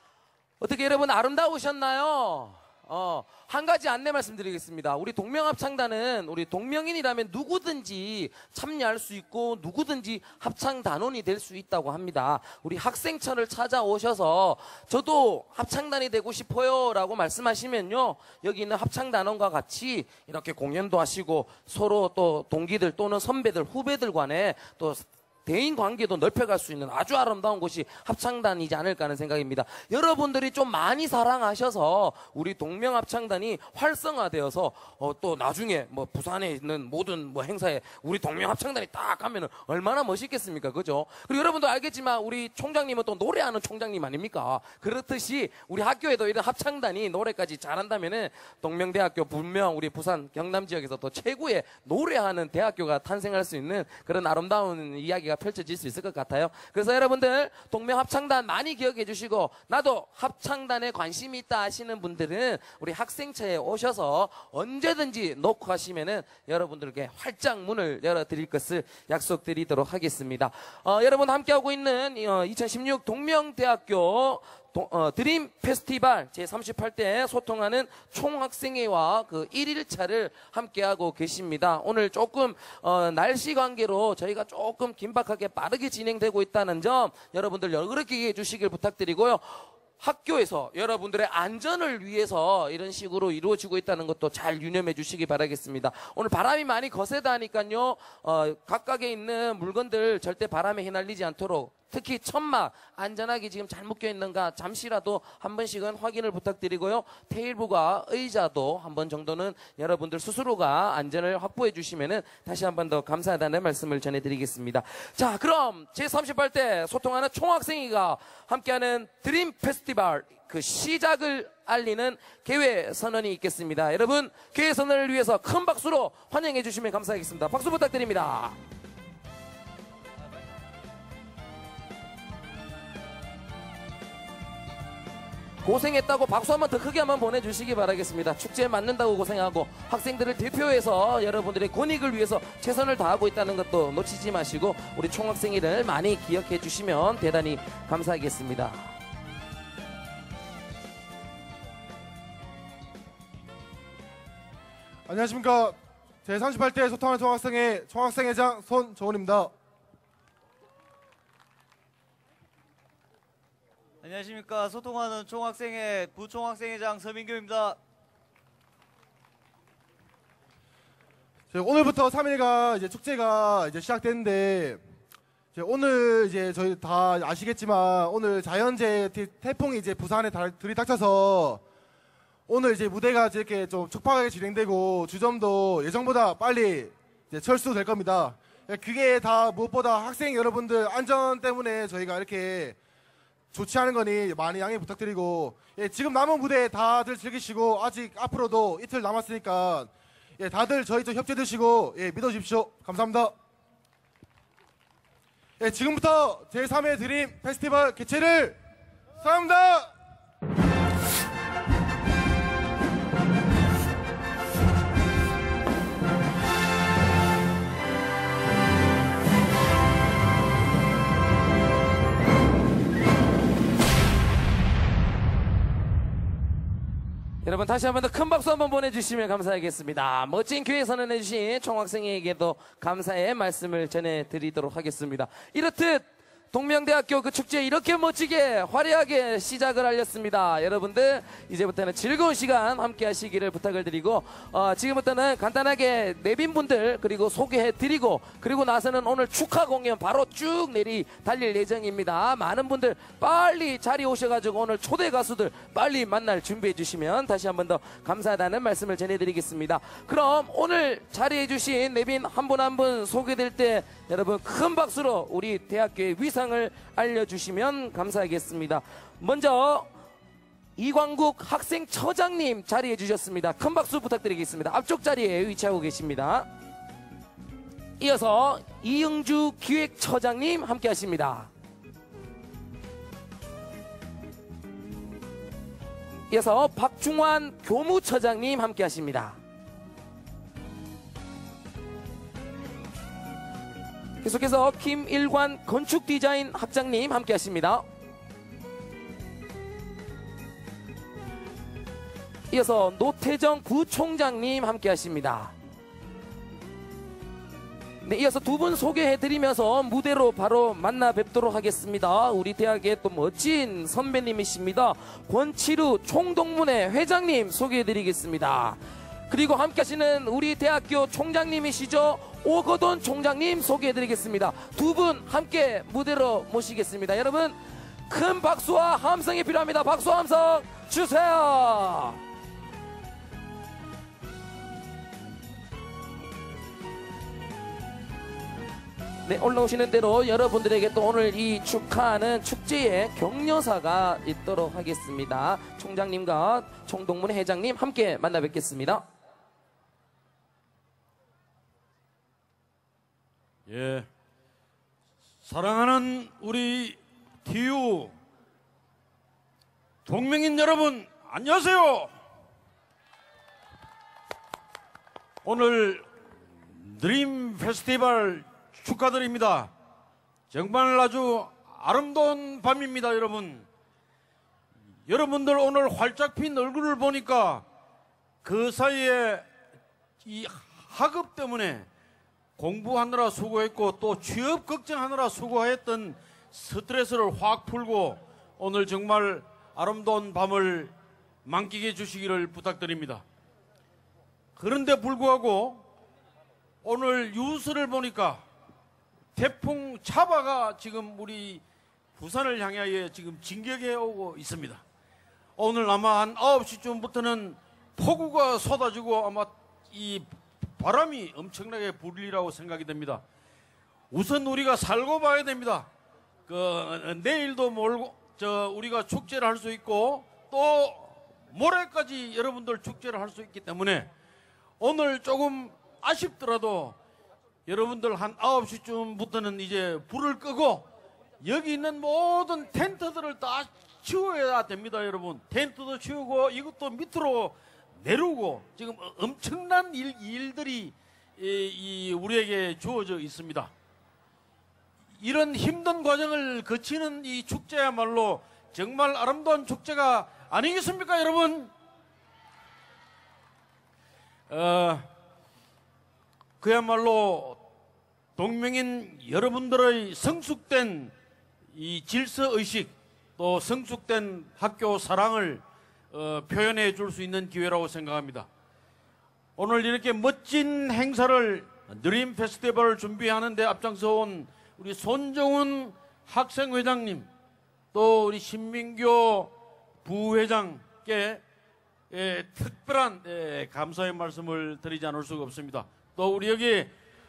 어떻게 여러분 아름다우셨나요? 어, 한 가지 안내 말씀드리겠습니다. 우리 동명합창단은 우리 동명인이라면 누구든지 참여할 수 있고 누구든지 합창단원이 될 수 있다고 합니다. 우리 학생처를 찾아오셔서 저도 합창단이 되고 싶어요 라고 말씀하시면요, 여기 있는 합창단원과 같이 이렇게 공연도 하시고 서로 또 동기들 또는 선배들 후배들 간에 또 대인 관계도 넓혀갈 수 있는 아주 아름다운 곳이 합창단이지 않을까 하는 생각입니다. 여러분들이 좀 많이 사랑하셔서 우리 동명합창단이 활성화되어서 어, 또 나중에 뭐 부산에 있는 모든 뭐 행사에 우리 동명합창단이 딱 가면은 얼마나 멋있겠습니까? 그죠? 그리고 여러분도 알겠지만 우리 총장님은 또 노래하는 총장님 아닙니까? 그렇듯이 우리 학교에도 이런 합창단이 노래까지 잘한다면은 동명대학교 분명 우리 부산 경남 지역에서 또 최고의 노래하는 대학교가 탄생할 수 있는 그런 아름다운 이야기가 펼쳐질 수 있을 것 같아요. 그래서 여러분들 동명합창단 많이 기억해 주시고, 나도 합창단에 관심이 있다 하시는 분들은 우리 학생처에 오셔서 언제든지 놓고 하시면은 여러분들께 활짝 문을 열어드릴 것을 약속드리도록 하겠습니다. 어, 여러분 함께하고 있는 어, 이천십육 동명대학교 도, 어, 드림 페스티벌 제삼십팔 대 소통하는 총학생회와 그 일 일차를 함께하고 계십니다. 오늘 조금 어, 날씨 관계로 저희가 조금 긴박하게 빠르게 진행되고 있다는 점 여러분들 열그렇게 이해해 주시길 부탁드리고요. 학교에서 여러분들의 안전을 위해서 이런 식으로 이루어지고 있다는 것도 잘 유념해 주시기 바라겠습니다. 오늘 바람이 많이 거세다니까요. 어, 각각에 있는 물건들 절대 바람에 휘날리지 않도록, 특히 천막 안전하게 지금 잘 묶여 있는가 잠시라도 한 번씩은 확인을 부탁드리고요. 테이블과 의자도 한 번 정도는 여러분들 스스로가 안전을 확보해 주시면은 다시 한 번 더 감사하다는 말씀을 전해드리겠습니다. 자, 그럼 제삼십팔 대 소통하는 총학생회가 함께하는 드림 페스티벌 그 시작을 알리는 개회 선언이 있겠습니다. 여러분, 개회 선언을 위해서 큰 박수로 환영해 주시면 감사하겠습니다. 박수 부탁드립니다. 고생했다고 박수 한번 더 크게 한번 보내주시기 바라겠습니다. 축제에 맞는다고 고생하고 학생들을 대표해서 여러분들의 권익을 위해서 최선을 다하고 있다는 것도 놓치지 마시고 우리 총학생회를 많이 기억해 주시면 대단히 감사하겠습니다. 안녕하십니까. 제삼십팔 대 소통하는 총학생회 총학생회장 손정훈입니다. 안녕하십니까. 소통하는 총학생회 부총학생회장 서민규입니다. 오늘부터 삼 일간 이제 축제가 이제 시작됐는데, 이제 오늘 이제 저희 다 아시겠지만 오늘 자연재해 태풍이 이제 부산에 들이닥쳐서 오늘 이제 무대가 이렇게 좀 촉박하게 진행되고 주점도 예정보다 빨리 이제 철수될 겁니다. 그게 다 무엇보다 학생 여러분들 안전 때문에 저희가 이렇게 좋지 않은 거니 많이 양해 부탁드리고, 예, 지금 남은 무대 다들 즐기시고 아직 앞으로도 이틀 남았으니까 예, 다들 저희 좀 협조해 주시고 예, 믿어주십시오. 감사합니다. 예, 지금부터 제삼 회 드림 페스티벌 개최를 축하합니다. 여러분, 다시 한 번 더 큰 박수 한번 보내주시면 감사하겠습니다. 멋진 교회 선언해주신 총학생회에게도 감사의 말씀을 전해드리도록 하겠습니다. 이렇듯 동명대학교 그 축제 이렇게 멋지게 화려하게 시작을 알렸습니다. 여러분들 이제부터는 즐거운 시간 함께 하시기를 부탁을 드리고, 어, 지금부터는 간단하게 내빈분들 그리고 소개해드리고, 그리고 나서는 오늘 축하 공연 바로 쭉 내리 달릴 예정입니다. 많은 분들 빨리 자리 오셔가지고 오늘 초대 가수들 빨리 만날 준비해 주시면 다시 한 번 더 감사하다는 말씀을 전해드리겠습니다. 그럼 오늘 자리해 주신 내빈 한 분 한 분 소개될 때 여러분 큰 박수로 우리 대학교의 위상 을 알려주시면 감사하겠습니다. 먼저 이광국 학생처장님 자리해 주셨습니다. 큰 박수 부탁드리겠습니다. 앞쪽 자리에 위치하고 계십니다. 이어서 이응주 기획처장님 함께 하십니다. 이어서 박중환 교무처장님 함께 하십니다. 계속해서 김일관 건축디자인 학장님 함께 하십니다. 이어서 노태정 부총장님 함께 하십니다. 네, 이어서 두 분 소개해드리면서 무대로 바로 만나 뵙도록 하겠습니다. 우리 대학의 또 멋진 선배님이십니다. 권치루 총동문회 회장님 소개해드리겠습니다. 그리고 함께 하시는 우리 대학교 총장님이시죠. 오거돈 총장님 소개해드리겠습니다. 두 분 함께 무대로 모시겠습니다. 여러분 큰 박수와 함성이 필요합니다. 박수 함성 주세요. 네, 올라오시는 대로 여러분들에게 또 오늘 이 축하하는 축제의 격려사가 있도록 하겠습니다. 총장님과 총동문회 회장님 함께 만나 뵙겠습니다. 예, 사랑하는 우리 티유 동명인 여러분 안녕하세요. 오늘 드림 페스티벌 축하드립니다. 정말 아주 아름다운 밤입니다. 여러분, 여러분들 오늘 활짝 핀 얼굴을 보니까 그 사이에 이 학업 때문에 공부하느라 수고했고 또 취업 걱정하느라 수고했던 스트레스를 확 풀고 오늘 정말 아름다운 밤을 만끽해 주시기를 부탁드립니다. 그런데 불구하고 오늘 뉴스를 보니까 태풍 차바가 지금 우리 부산을 향하여 지금 진격해 오고 있습니다. 오늘 아마 한 아홉 시쯤부터는 폭우가 쏟아지고 아마 이 바람이 엄청나게 불리라고 생각이 됩니다. 우선 우리가 살고 봐야 됩니다. 그 내일도 몰고 저 우리가 축제를 할 수 있고 또 모레까지 여러분들 축제를 할 수 있기 때문에 오늘 조금 아쉽더라도 여러분들 한 아홉 시쯤부터는 이제 불을 끄고 여기 있는 모든 텐트들을 다 치워야 됩니다. 여러분 텐트도 치우고 이것도 밑으로 내려오고 지금 엄청난 일, 일들이 이, 이 우리에게 주어져 있습니다. 이런 힘든 과정을 거치는 이 축제야말로 정말 아름다운 축제가 아니겠습니까, 여러분? 어, 그야말로 동명인 여러분들의 성숙된 이 질서의식 또 성숙된 학교 사랑을 어, 표현해 줄 수 있는 기회라고 생각합니다. 오늘 이렇게 멋진 행사를 드림 페스티벌을 준비하는 데 앞장서 온 우리 손정훈 학생회장님 또 우리 신민교 부회장께 예, 특별한 예, 감사의 말씀을 드리지 않을 수가 없습니다. 또 우리 여기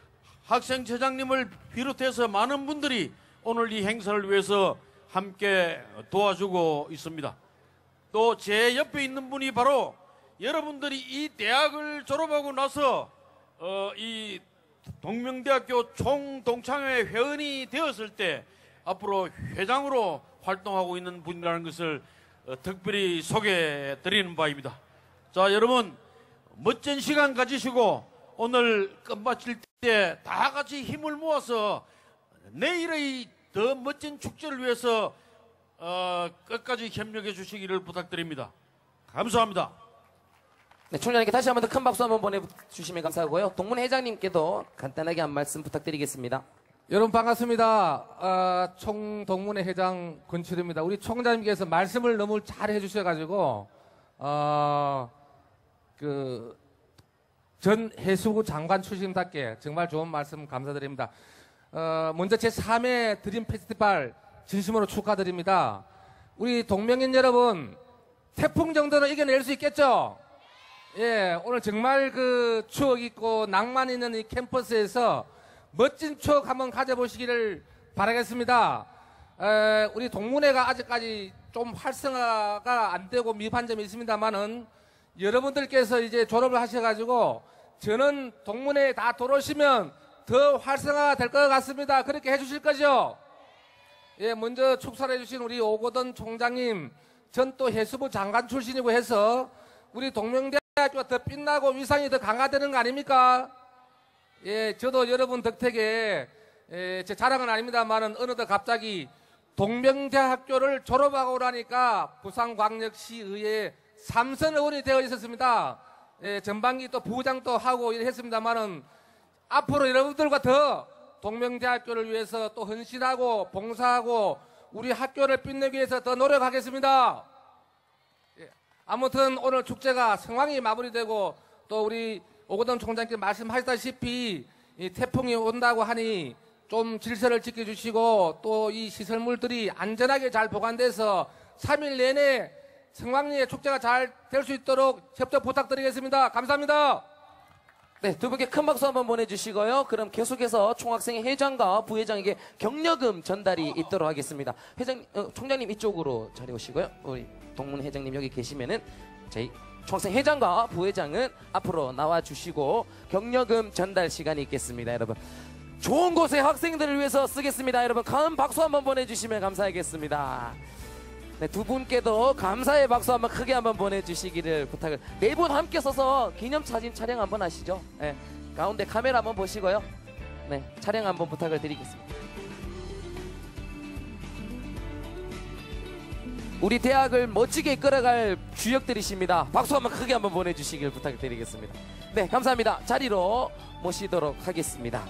학생회장님을 비롯해서 많은 분들이 오늘 이 행사를 위해서 함께 도와주고 있습니다. 또 제 옆에 있는 분이 바로 여러분들이 이 대학을 졸업하고 나서 어, 이 동명대학교 총동창회 회원이 되었을 때 앞으로 회장으로 활동하고 있는 분이라는 것을 어, 특별히 소개해 드리는 바입니다. 자, 여러분 멋진 시간 가지시고 오늘 끝마칠 때 다 같이 힘을 모아서 내일의 더 멋진 축제를 위해서 어, 끝까지 협력해 주시기를 부탁드립니다. 감사합니다. 네, 총장님께 다시 한번 더 큰 박수 한번 보내주시면 감사하고요. 동문 회장님께도 간단하게 한 말씀 부탁드리겠습니다. 여러분 반갑습니다. 어, 총동문회 회장 권철입니다. 우리 총장님께서 말씀을 너무 잘 해주셔가지고 어, 그 전 해수부 장관 출신답게 정말 좋은 말씀 감사드립니다. 어, 먼저 제삼 회 드림 페스티벌 진심으로 축하드립니다. 우리 동명인 여러분 태풍 정도는 이겨낼 수 있겠죠? 예, 오늘 정말 그 추억 있고 낭만 있는 이 캠퍼스에서 멋진 추억 한번 가져보시기를 바라겠습니다. 에, 우리 동문회가 아직까지 좀 활성화가 안 되고 미흡한 점이 있습니다만은 여러분들께서 이제 졸업을 하셔가지고 저는 동문회에 다 들어오시면 더 활성화가 될 것 같습니다. 그렇게 해주실 거죠? 예, 먼저 축사를 해주신 우리 오고돈 총장님, 전 또 해수부 장관 출신이고 해서 우리 동명대학교가 더 빛나고 위상이 더 강화되는 거 아닙니까? 예, 저도 여러분 덕택에 예, 제 자랑은 아닙니다만은 어느덧 갑자기 동명대학교를 졸업하고 나니까 부산광역시의회 삼선 의원이 되어 있었습니다. 예, 전반기 또 부장도 하고 했습니다만은 앞으로 여러분들과 더 동명대학교를 위해서 또 헌신하고 봉사하고 우리 학교를 빛내기 위해서 더 노력하겠습니다. 예, 아무튼 오늘 축제가 성황이 마무리되고 또 우리 오고돈 총장님께 말씀하셨다시피 이 태풍이 온다고 하니 좀 질서를 지켜주시고 또 이 시설물들이 안전하게 잘 보관돼서 삼 일 내내 성황리의 축제가 잘 될 수 있도록 협조 부탁드리겠습니다. 감사합니다. 네, 두 분께 큰 박수 한번 보내주시고요. 그럼 계속해서 총학생 회장과 부회장에게 격려금 전달이 있도록 하겠습니다. 회장, 어, 총장님 이쪽으로 자리 오시고요. 우리 동문 회장님 여기 계시면은 저희 총학생 회장과 부회장은 앞으로 나와주시고 격려금 전달 시간이 있겠습니다, 여러분. 좋은 곳에 학생들을 위해서 쓰겠습니다, 여러분. 큰 박수 한번 보내주시면 감사하겠습니다. 네, 두 분께도 감사의 박수 한번 크게 한번 보내주시기를 부탁을. 네 분 함께 서서 기념사진 촬영 한번 하시죠. 네, 가운데 카메라 한번 보시고요. 네, 촬영 한번 부탁을 드리겠습니다. 우리 대학을 멋지게 이끌어갈 주역들이십니다. 박수 한번 크게 한번 보내주시길 부탁드리겠습니다. 네, 감사합니다. 자리로 모시도록 하겠습니다.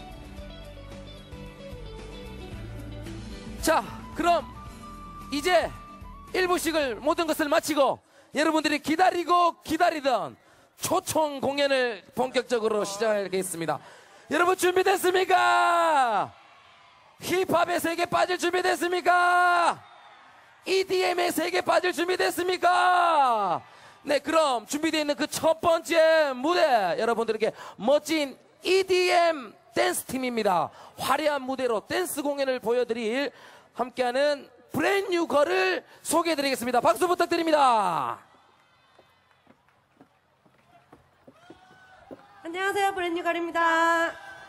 자, 그럼 이제 일부씩을 모든 것을 마치고 여러분들이 기다리고 기다리던 초청 공연을 본격적으로 시작하겠습니다. 여러분 준비됐습니까? 힙합의 세계 빠질 준비됐습니까? 이디엠의 세계 빠질 준비됐습니까? 네, 그럼 준비되어 있는 그 첫 번째 무대 여러분들에게 멋진 이디엠 댄스 팀입니다. 화려한 무대로 댄스 공연을 보여드릴 함께하는 브랜뉴 걸을 소개해드리겠습니다. 박수 부탁드립니다. 안녕하세요, 브랜뉴 걸입니다.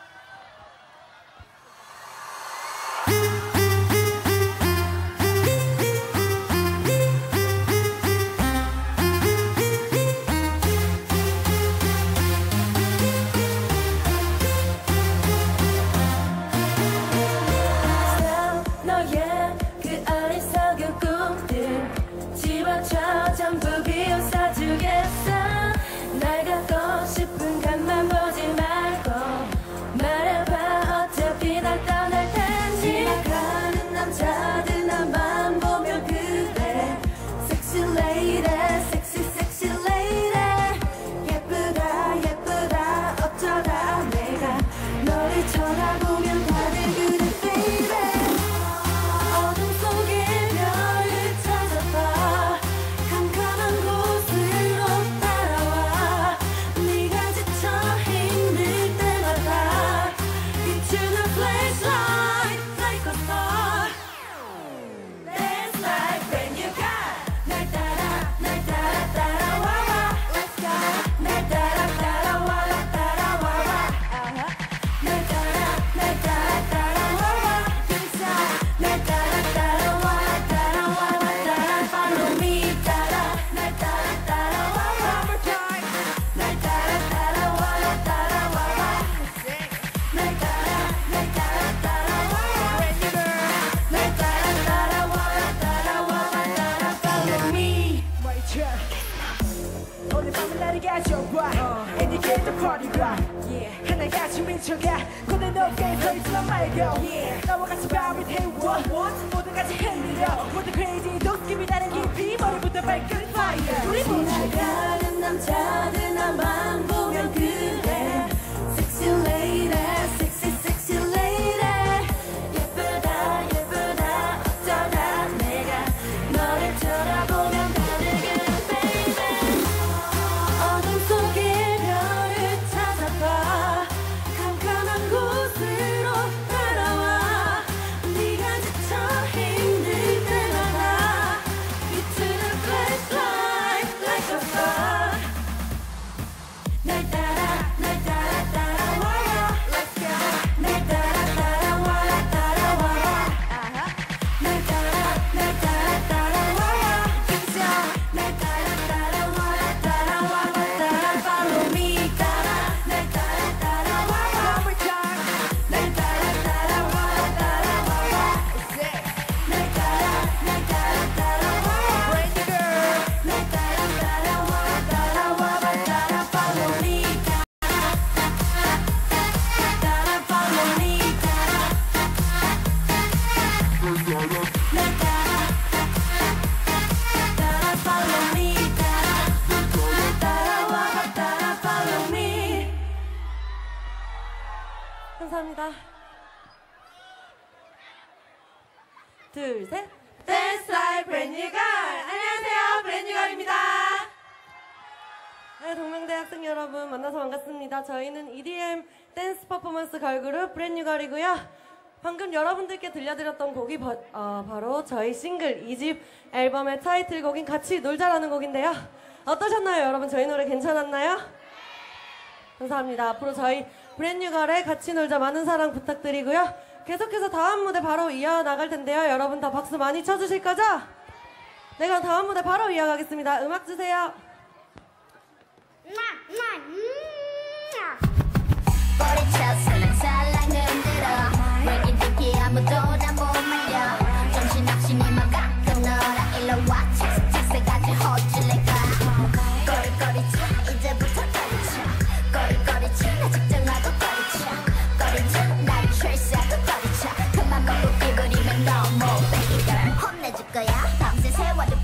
전부 비웃어주겠어. 날 갖고 싶은 것만 보지 말고 말해봐. 어차피 날 떠날 텐지. 지나가는 남자들 나만 보면 그래. Sexy lady, sexy sexy lady. 예쁘다 예쁘다 어쩌다 내가 너를 쳐다보면 다들 그래 baby. 어둠 속에 별을 찾아봐. 캄캄한 곳으로 따라와. 네가 지쳐 힘들 때마다 비추는 flashlight like a star. Dance like brand new car. 날 따라 날 따라 따라와봐. Let's go. 날 따라 따라와라 따라와봐. 날 따라 날 따라 따라와봐. Inside. 날 따라 따라와라 따라와라 따라 follow me. 따라 날 따라 따라와봐. One more time. 날 따라 따라와라 따라와봐. 날 따라 날 따라 따라와봐. Brand new girl. 날 따라 따라와라 따라와봐 따라 follow me. 오늘 밤은 나를 가져와 And you get the party rock yeah. 하나같이 미쳐가 고대 높게 서있으면 말고 yeah. 나와 같이 밤을 태워 모두 같이 흔들어 모두 crazy Don't give me 다른 깊이 머리부터 발끝 fire 우리 지나가는 남자들 나만 보면 그래. Sexy lady, sexy sexy lady. 예쁘다 예쁘다 어쩌다 내가 너를 쳐다보면 다들 그래 baby. 어둠 속에 별을 찾아봐. 캄캄한 곳으로 따라와. 네가 지쳐 힘들 때마다 비추는 flashlight like a star. 날 따라 날 따라 따라와라. Let's go. 날 따라 따라와라 따라와라. 날 따라 날 따라 따라와라. Inside. 날 따라 따라와라 따라와라 따라 follow me. 따라 날 따라 따라와라. One more time. 날 따라 따라와라 따라와라. 날 따라 날 따라 따라와라. Brand new girl. 날 따라 따라와라 따라와라 따라 follow me. 따라 follow me. 날 따라 따라 follow me. 따라 따라와라 따라 follow me. 감사합니다. 둘, 셋. Dance like brand new girl. 안녕하세요, brand new girl입니다. 네, 동명대 학생 여러분 만나서 반갑습니다. 저희는 이디엠 댄스 퍼포먼스 걸그룹 브랜뉴 걸이고요. 방금 여러분들께 들려드렸던 곡이 바, 어, 바로 저희 싱글 이 집 앨범의 타이틀곡인 같이 놀자라는 곡인데요. 어떠셨나요, 여러분? 저희 노래 괜찮았나요? 감사합니다. 앞으로 저희 브랜뉴 걸의 같이 놀자 많은 사랑 부탁드리고요. 계속해서 다음 무대 바로 이어나갈 텐데요. 여러분 다 박수 많이 쳐주실 거죠? 네, 그럼 다음 무대 바로 이어가겠습니다. 음악 주세요. 머리쳐 살랑살랑 흔들어 외긴 듣기 아무도 다 못 말려 정신없이 네맘 가끔 너라 일러와 착색까지 호출래가 꼬리꼬리쳐 이제부터 꼬리쳐 꼬리꼬리쳐 나 집중하고 꼬리쳐 꼬리쳐 나를 트레이스하고 꼬리쳐 그만 먹고 삐그리면 너무 baby girl 혼내줄 거야 밤새 세워도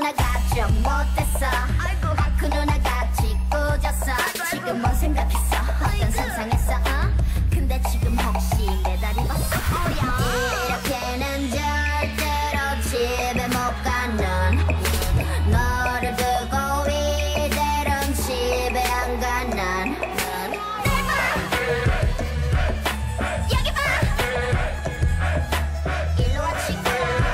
누나가 좀 못됐어 그 누나같이 꾸졌어 지금 뭐 생각했어 어떤 상상했어 어? 근데 지금 혹시 내 다리 봤어 이렇게는 절대로 집에 못 가는 너를 두고 이대로는 집에 안 가는 대박 여기 봐 일로 와 친구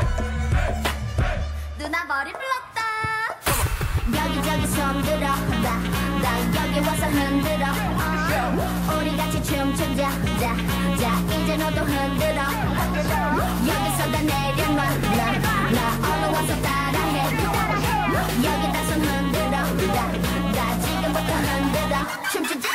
누나 머리 불렀다 여기저기 손들어 나, 나 여기 와서 흔들어 어, 우리 같이 춤추자 자, 자 이제 너도 흔들어 여기서 다 내려놔 나, 나 얼른 와서 따라해 여기다 손 흔들어 나, 나 지금부터 흔들어 춤추자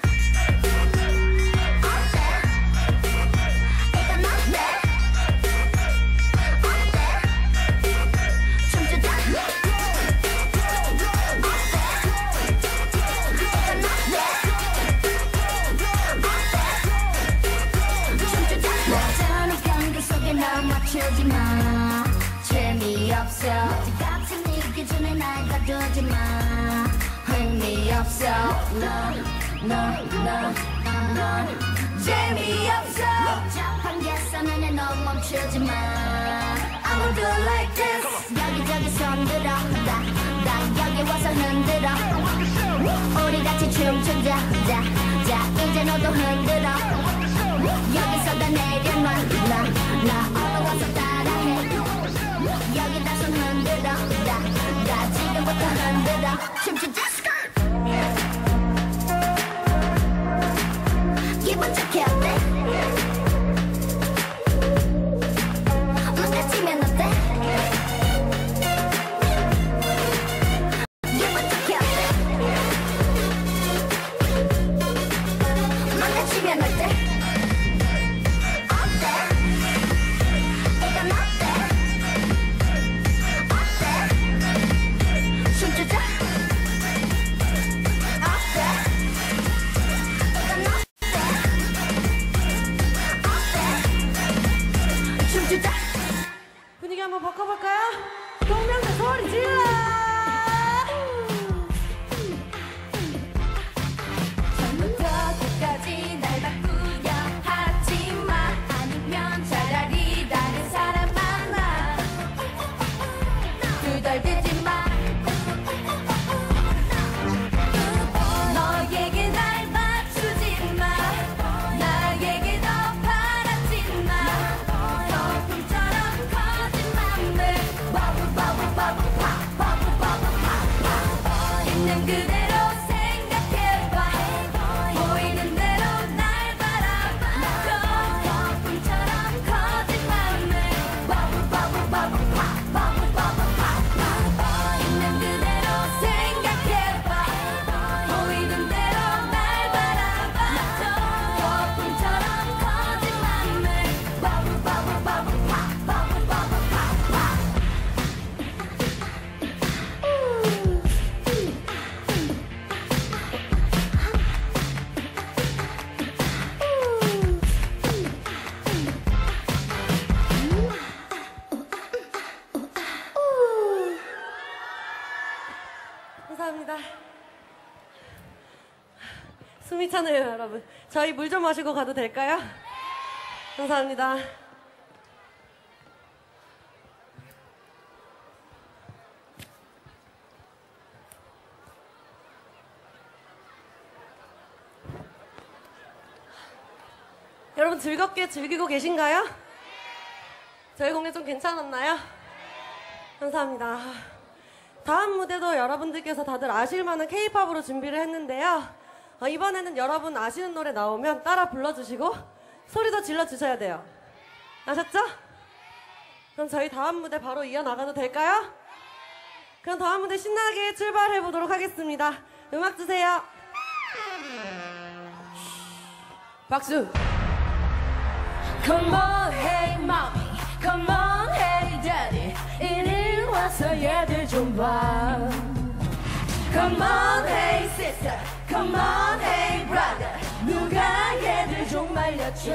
맞추지 마 재미없어 같은 네 기준에 날 가두지 마 흥미없어 No, no, no, no 재미없어 복잡한 계산은 너 멈추지 마 I'ma do like this 여기저기 손들어 나, 나 여기 와서 흔들어 우리 같이 춤추자 자, 자 이제 너도 흔들어 여기서 다 내려놔 나, 나 얼른 와서 따라해 여기다 손 흔들어 나, 나 지금부터 흔들어 춤추자 기분 좋게 어때? 망가지면 어때? 기분 좋게 어때? 망가지면 어때? 분위기 한번 바꿔볼까요? 동명대 소리 질러! 처음부터 끝까지 날 바꾸려 하지마 아니면 차라리 다른 사람 만나 두덜대지 마 너에게 날 맞추지 마 나에게 더 바라지 마 거품처럼 커진 맘을 바보 바보 바보 파 바보 바보 파 있는 그대로 생각해봐 보이는 대로 날 바라봐 거품처럼 커진 맘을 바보 바보 바보 파 바보 바보 파 있는 그대로 생각해봐 보이는 대로 날 바라봐 거품처럼 커진 맘을 바보 바보 바보 파 바보 바보 파 감사합니다. 숨이 차네요, 여러분. 저희 물 좀 마시고 가도 될까요? 감사합니다. 여러분 즐겁게 즐기고 계신가요? 저희 공연 좀 괜찮았나요? 감사합니다. 다음 무대도 여러분들께서 다들 아실만한 케이팝으로 준비를 했는데요. 어, 이번에는 여러분 아시는 노래 나오면 따라 불러주시고 소리도 질러주셔야 돼요. 아셨죠? 그럼 저희 다음 무대 바로 이어나가도 될까요? 그럼 다음 무대 신나게 출발해 보도록 하겠습니다. 음악 주세요. 박수. Come on, hey mommy, come on, hey daddy. 이리 와서 얘들 좀 봐. Come on, hey sister, come on, hey brother. 누가 얘들 좀 말려줘.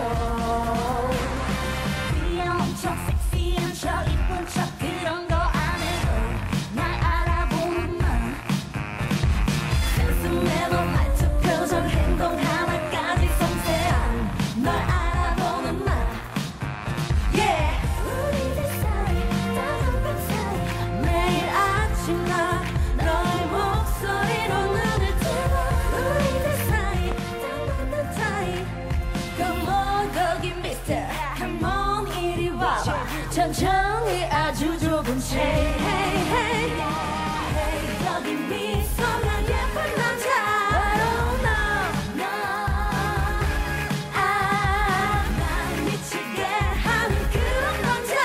귀여운 척, 섹시한 척, 이쁜 척 그런 거 안 해도 난 천천히 아주 조금씩 hey, hey, hey. Hey, 여기 미소나 예쁜 남자 바로 너, 너. 아, 날 미치게 하는 그런 남자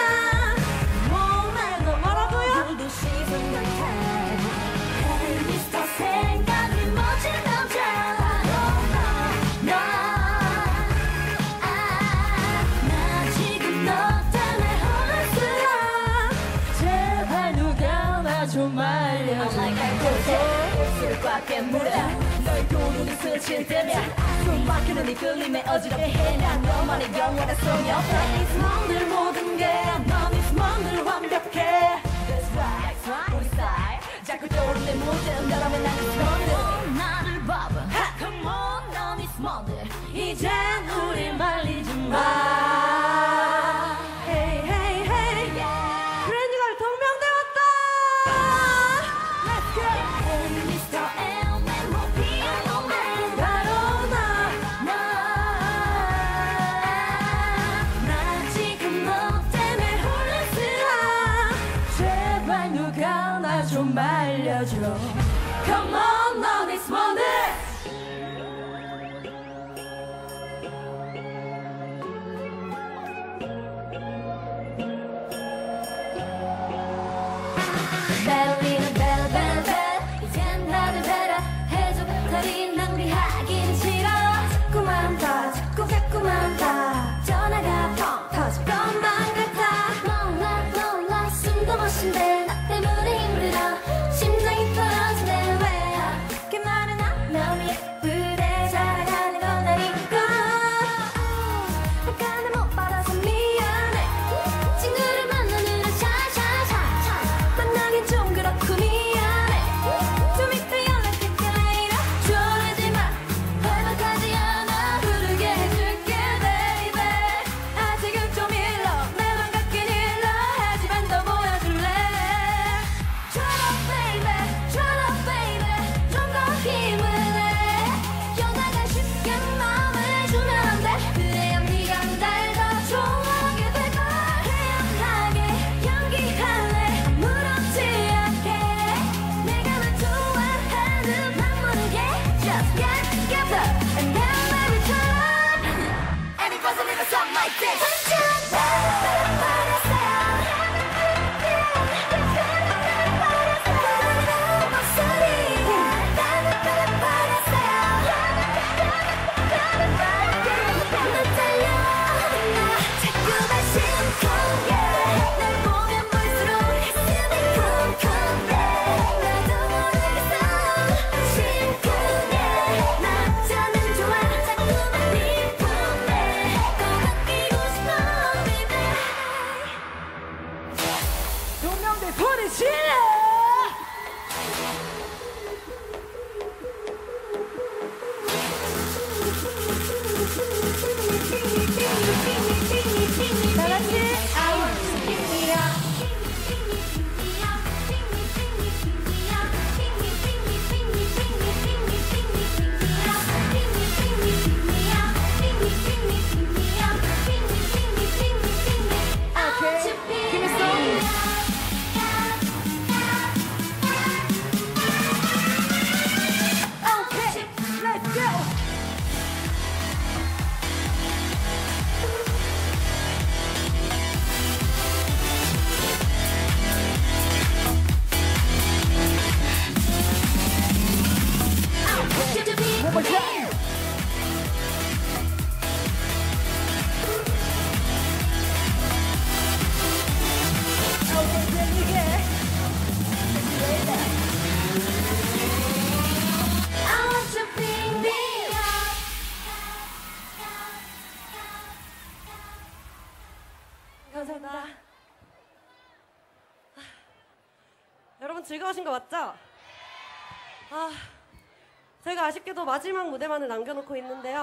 몸에도 뭐라고요? 모두 시선 같아 Hey, 미스터 생각이 멋진 남자 바로 너, 너. 아, 나 지금 너 때문에 혼란스러워 제발 누가 나 좀 말려줘 옷을 꽉 깨물어 널 도둑이 스칠 때면 숨 막히는 네 끌림에 어지럽게 해 난 너만의 영원한 소녀 네 맘들 모든 게넌네 맘들 완벽해 That's right 우리 사이 자꾸 떠오르는 내 모든 너라면 나는 손들 나를 봐봐 Come on 넌네 맘들 이젠 우리 말리지 마 Hey hey hey 브랜뉴걸 동명대 왔다 Let's go Hey 미스터 L-Man 뭐 피아노 man 바로 나, 나. 나 지금 너 때문에 혼란스러워 제발 누가 나 좀 말려줘 Come on 넌 it's Monday 벨리는 벨벨벨 이젠 나를 베라 해줘 다리는 우리 하긴 싫어 자꾸만 더 자꾸 자꾸만 더 전화가 펑 터질 것만 같아 몰라 몰라 숨도 못 쉰대 나 때문에 힘들어 심장이 떨어지네 왜 그렇게 말은 안 너무 예쁘대 자랑하는 건 아니고 약간은 못 받아서 미안해 친구를 만나느라 샤샤샤 만나긴 좀 그렇고 미안해 좀 이따 연락할게 later 졸리지 마 발박하지 않아 부르게 해줄게 baby 아직은 좀 일러 내 맘 같긴 일러 하지만 더 보여줄래 Shut up baby Shut up baby 좀 더 힘을 내 연락을 쉽게 마음을 주면 안 돼 그래야 네가 날 더 좋아하게 될걸 태연하게 연기할래 아무렇지 않게 내가 널 좋아하는 맘 모르게 Just get together and then let me turn And it goes a little something like this 동명대 소리 질러 다같이 Okay, let's go. One more time. Okay, then you get. I want you to pick me up. 감사합니다. 아, 여러분 즐거우신 거 맞죠? 아, 저희가 아쉽게도 마지막 무대만을 남겨놓고 있는데요.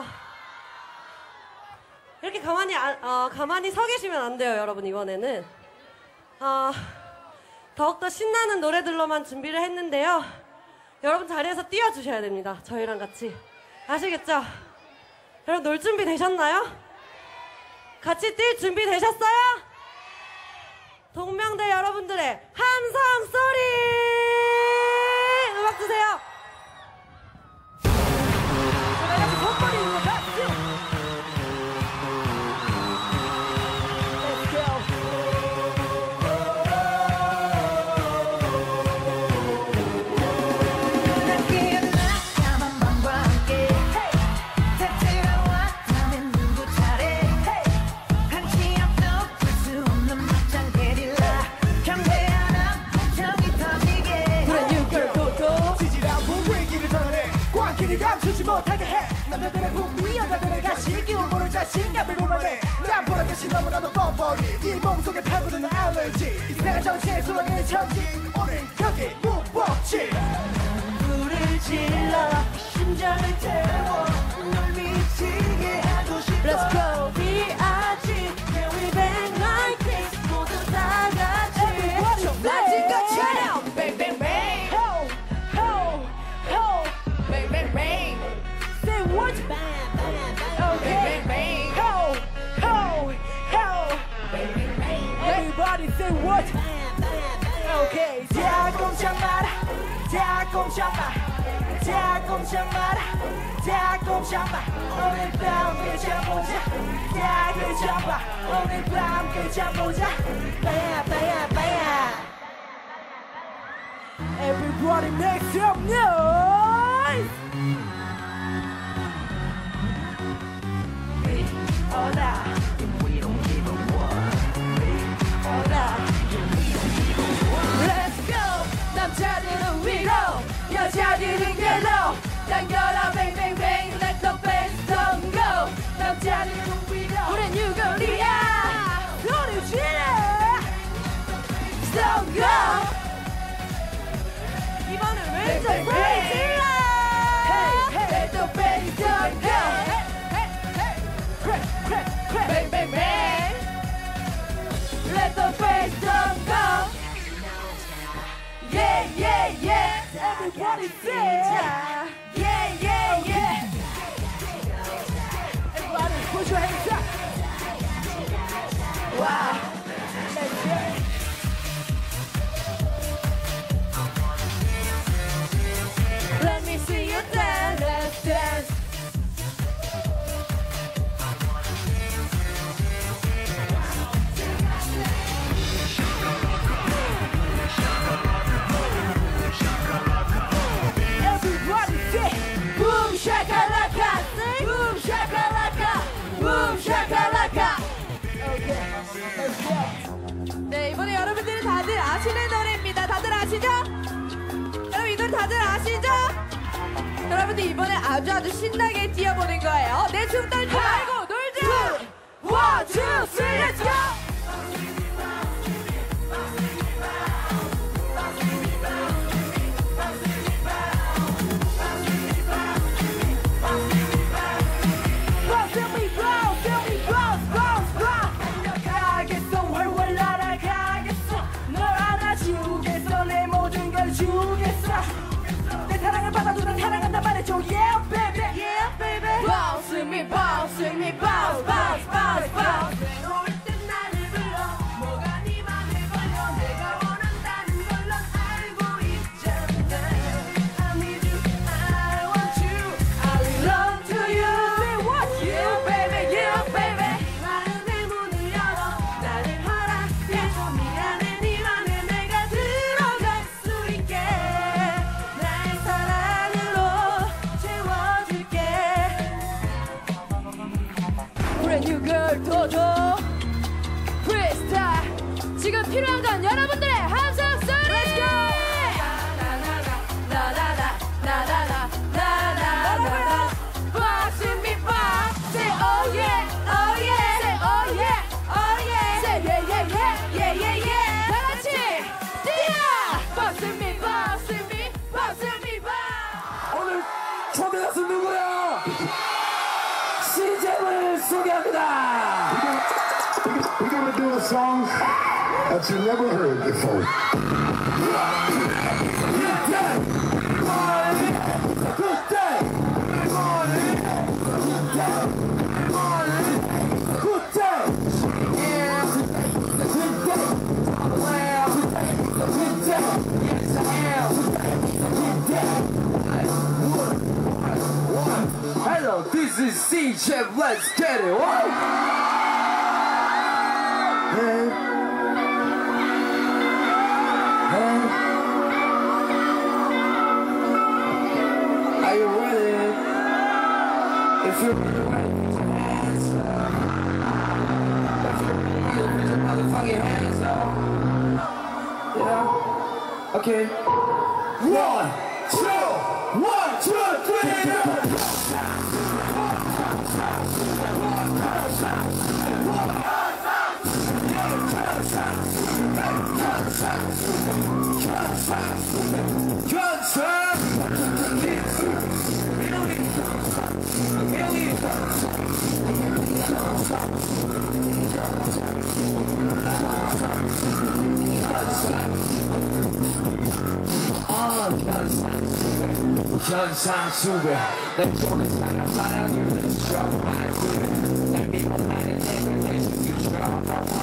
이렇게 가만히 아, 어, 가만히 서 계시면 안 돼요, 여러분. 이번에는 어, 더욱더 신나는 노래들로만 준비를 했는데요. 여러분 자리에서 뛰어주셔야 됩니다. 저희랑 같이. 아시겠죠? 여러분 놀 준비 되셨나요? 같이 뛸 준비 되셨어요? 동명대 여러분들의 함성 소리 음악 주세요. 감추지 못하게 해 남자들의 북미 여자들의 가식이 오고를 자신감을 오만해 난 보라듯이 너무나도 뻔뻔히 이 몸속에 타고드는 알레르기 이 세상 전체에 수렁이는 천지 오늘 여기 무법지 불을 질러 심장을 태워 널 미치게 하고 싶어 Let's go 비아지 Can we bang like this 모두 다 같이 낮은 것처럼 Bang bang bang Ho ho ho Bang bang bang Say what? Bang bang bang Okay Bang bang bang Ho ho ho Bang bang bang Everybody say what? Bang bang bang Okay 자 꼼짝 마라 자 꼼짝 마 자 꼼짝 마라 자 꼼짝 마 오늘 밤 그쳐보자 자 그쳐봐 오늘 밤 그쳐보자 빠야 빠야 빠야 Everybody make some noise We all that We don't give a what We all that Let's go 남자들은 위로 여자들은 괴로 당겨라 bang bang bang let the bass drum go 남자들은 위로 우린 유골이야 소리 질러 So go 이번엔 왼쪽 소리 질러 Let the bass drum go Bang bang bang Let the bass drum go Yeah, yeah, yeah. Everybody say, yeah, yeah, yeah. Everybody put your hands up. Wow. Let's go. Let me see you dance, let's dance. Everybody say boom shakalaka, boom shakalaka, boom shakalaka. Okay, let's go. 네, 이번에 여러분들이 다들 아시는 노래입니다. 다들 아시죠? 여러분 이 노래 다들 아시죠? 여러분들 이번에 아주 아주 신나게 뛰어보는 거예요. 내 춤 떨지 말고 놀자. One, two, three, let's go. Yeah, baby, yeah, baby. Bounce with me, bounce with me, bounce, bounce, bounce, bounce. 외로울 땐 나를 불러. 뭐가 네 맘에 걸려. 내가 원한다는 걸 넌 알고 있잖아. I need you, I want you, I belong to you. Say what? You, baby, you, baby. 마음의 문을 열어. 나를 허락해줘. 미안해, 네 맘에 내가 들어갈 수 있게. 나의 사랑으로 채워줄게. Brand new girl 도줘 프리스타일 지금 필요한 건 여러분들의 함성 소리. Let's go. 나나나 나나나 나나나 Box in me box. Say oh yeah, oh yeah. Say oh yeah, oh yeah. Say yeah yeah yeah yeah yeah yeah. 다 같이 뛰어. Box in me box in me box in me box. 오늘 초대 가수 누구야? 씨제이를 소개합니다. We're gonna do a song that you never heard before. Good day, morning, good day, morning, good day, morning, good day, yeah, good day. This is C-Chef, let's get it. Whoa! Hey. Hey. Are you ready? If you're ready, put your hands up. If you're ready, put your motherfucking hands up. Yeah? Okay. One, two, one, two, three. 현상 속에 내 손에 사랑 바라보는 정말 그래 날 믿어나는 내가 내 future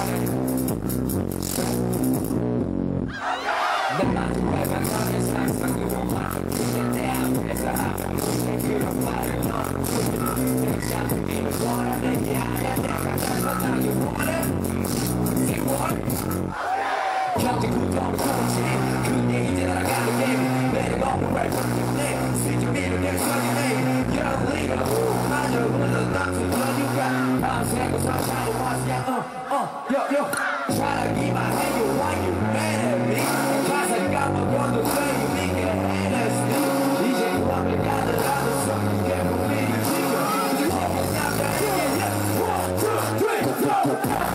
내 마음에 방향의 상상으로 말을 그래 내 앞에서 하는 그런 말을 너는 내 잠을 원하 내게 아냐 내가 잘못하기 원해 네 원해 경제 구경 정치 근데 이제 나가는 게 매력 없는 말 때문에 스위치 미루는 선이네 Young leader 마저 오늘은 남친 전유가 밤새고 서샤고 마시야 어어 요요 잘하기만 해요 Why you mad at me 가사 까먹어도 왜 you make it honest 이제 그만해 가느라고 성공해 우리 지금 이제 지금 남자에게 One, two, three, four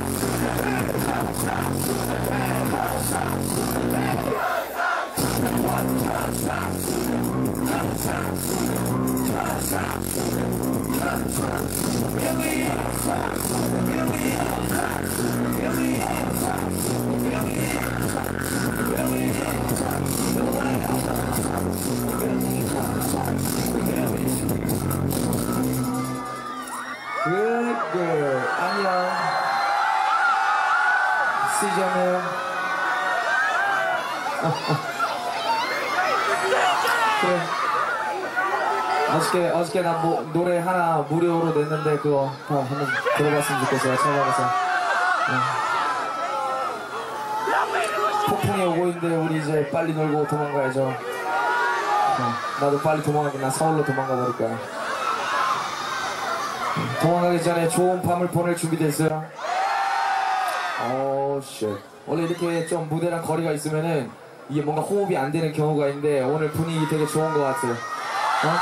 Good girl. 안녕. 시점이에요. 그래. 어저께 어저께 나 뭐, 노래 하나 무료로 냈는데 그거 다 한번 들어봤으면 좋겠어요. 찾아가서. 네. 폭풍이 오고 있는데 우리 이제 빨리 놀고 도망가야죠. 어, 나도 빨리 도망가긴 나 서울로 도망가 버릴 거야. 도망가기 전에 좋은 밤을 보낼 준비됐어요. 오 쉣. 원래 이렇게 좀 무대랑 거리가 있으면은 이게 뭔가 호흡이 안 되는 경우가 있는데 오늘 분위기 되게 좋은 것 같아요. 어?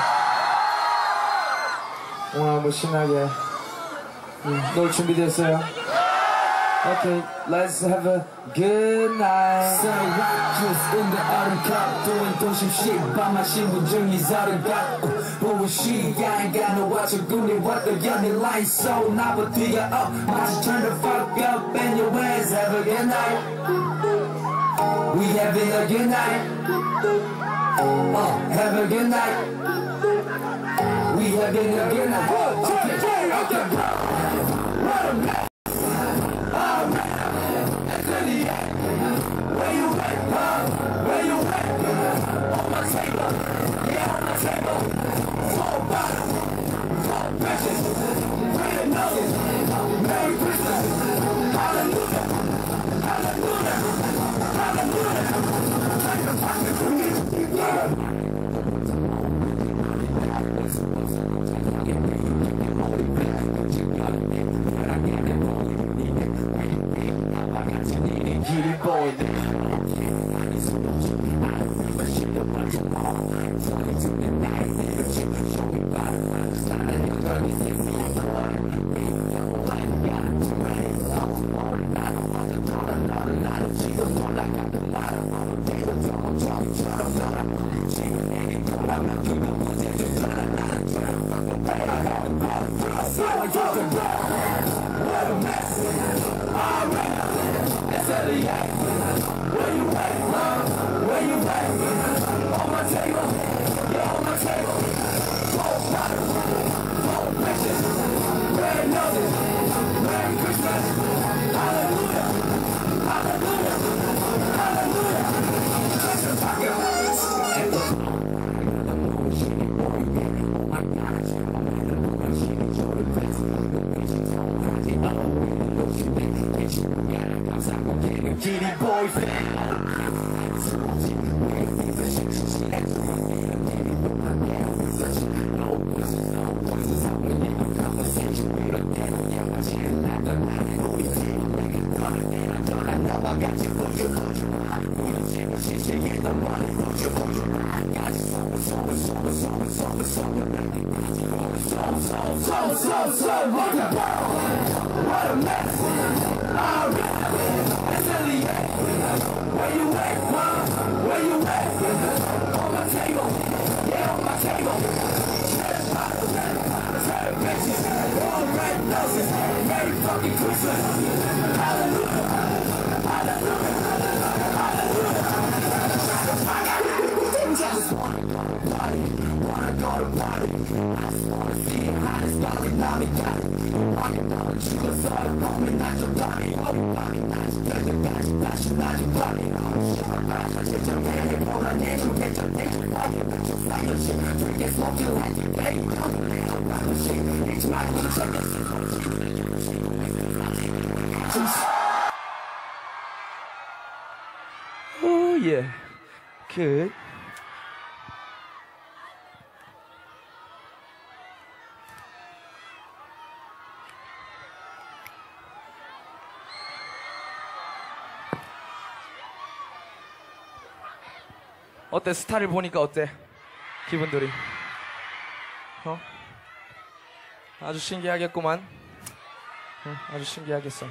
오늘 한번 신나게 음, 놀 준비됐어요? Okay, let's have a good night. Sunrise in the autumn cup, doing 도심식 밤만 신분증이 서른가. 보고 시간 ain't got no watch a good what the 연애 line so 나부터 뛰어 up. 마치 turn the fuck up and your ass have a good night. We having a good night. Uh, have a good night. We having a good night. Okay, okay, okay. Where you at, huh? Where you at? On my table, yeah, on my table. Four bottles, four bitches, three nuggets. Merry Christmas, hallelujah, hallelujah, hallelujah. Take the pocket for me, yeah. Kitty boy. Where you at, huh? Where you at? On my table, yeah, on my table. Four bottles, four bitches, red noses. Merry Christmas, hallelujah, hallelujah, hallelujah. Just a pocket. Oh yeah, good. 어때? 스타를 보니까 어때? 기분들이 어? 아주 신기하겠구만. 어, 아주 신기하겠어.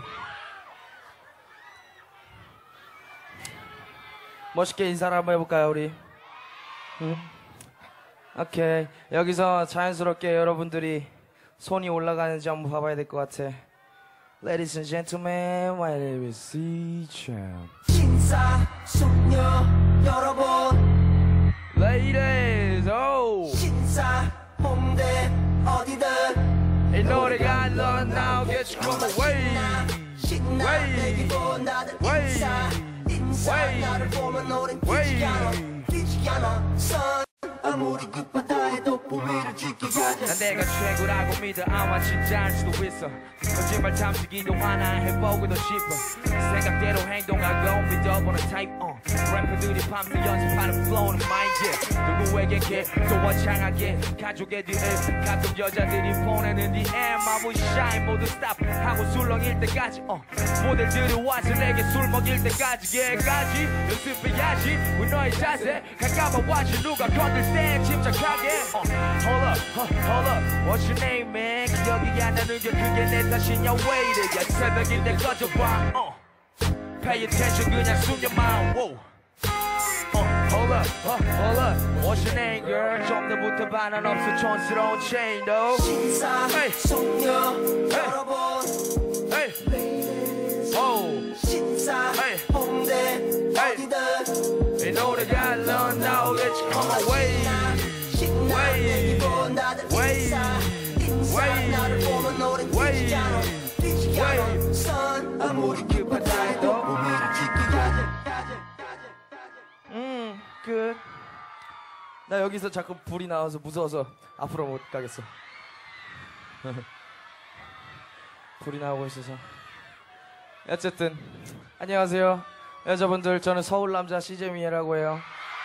멋있게 인사를 한번 해볼까요, 우리? 응? 오케이. 여기서 자연스럽게 여러분들이 손이 올라가는지 한번 봐봐야 될 것 같아. Ladies and gentlemen, my name is C-Champ. 신사숙녀 여러분, Ladies, oh. 신사 홍대 어디든 이 노래가 넌 나오겠지. Come away. 신나 내기도 나들 인사 인사 나를 보면 노래는 뛰지 않아 뛰지 않아 선 아무리 급하다해도 보미를 지키게 가자. 난 내가 최고라고 믿어. 아마 진짜 알 수도 있어. 거짓말 탐지기도 하나 해보고도 싶어. 생각대로 행동하고 믿어보는 타입. uh. 래퍼들이 밤새 연습하는 플로우는 마인드. 누구에겐 개또 화창하게 가족애들 가끔 여자들이 보내는 디엠. 아무 샤인 모두 스탑 하고 술렁일 때까지. uh. 모델들이 와서 내게 술 먹일 때까지. 얘까지 연습해야지. 우리 너의 자세 가까워 와지. 누가 건들 때 침착하게. uh. Hold up, huh, hold up. What's your name, man? 기억이 안 나는 게 그게 내 탓이냐? Wait it. 야 새벽일 때 꺼져봐. uh. Pay attention 그냥 숙녀만. Whoa. uh, Hold up, huh, hold up. What's your name, girl? 좀 더부터 반한 없어 촌스러운 chain, though. 신사 숙녀 여러분, Hey. Oh. 신사 홍대 어디든 이 노래가 넌 나오겠지. Come away. 신나 내기도 나들 인사 인사 나를 보면 노래는 뛰지 않아 뛰지 않아 선 아무리 급하다 해도 보미를 지키게 가자. 음, 끝. 나 여기서 자꾸 불이 나와서 무서워서 앞으로 못 가겠어. 불이 나오고 있어서. 어쨌든 안녕하세요 여자분들. 저는 서울 남자 씨제미라고 해요.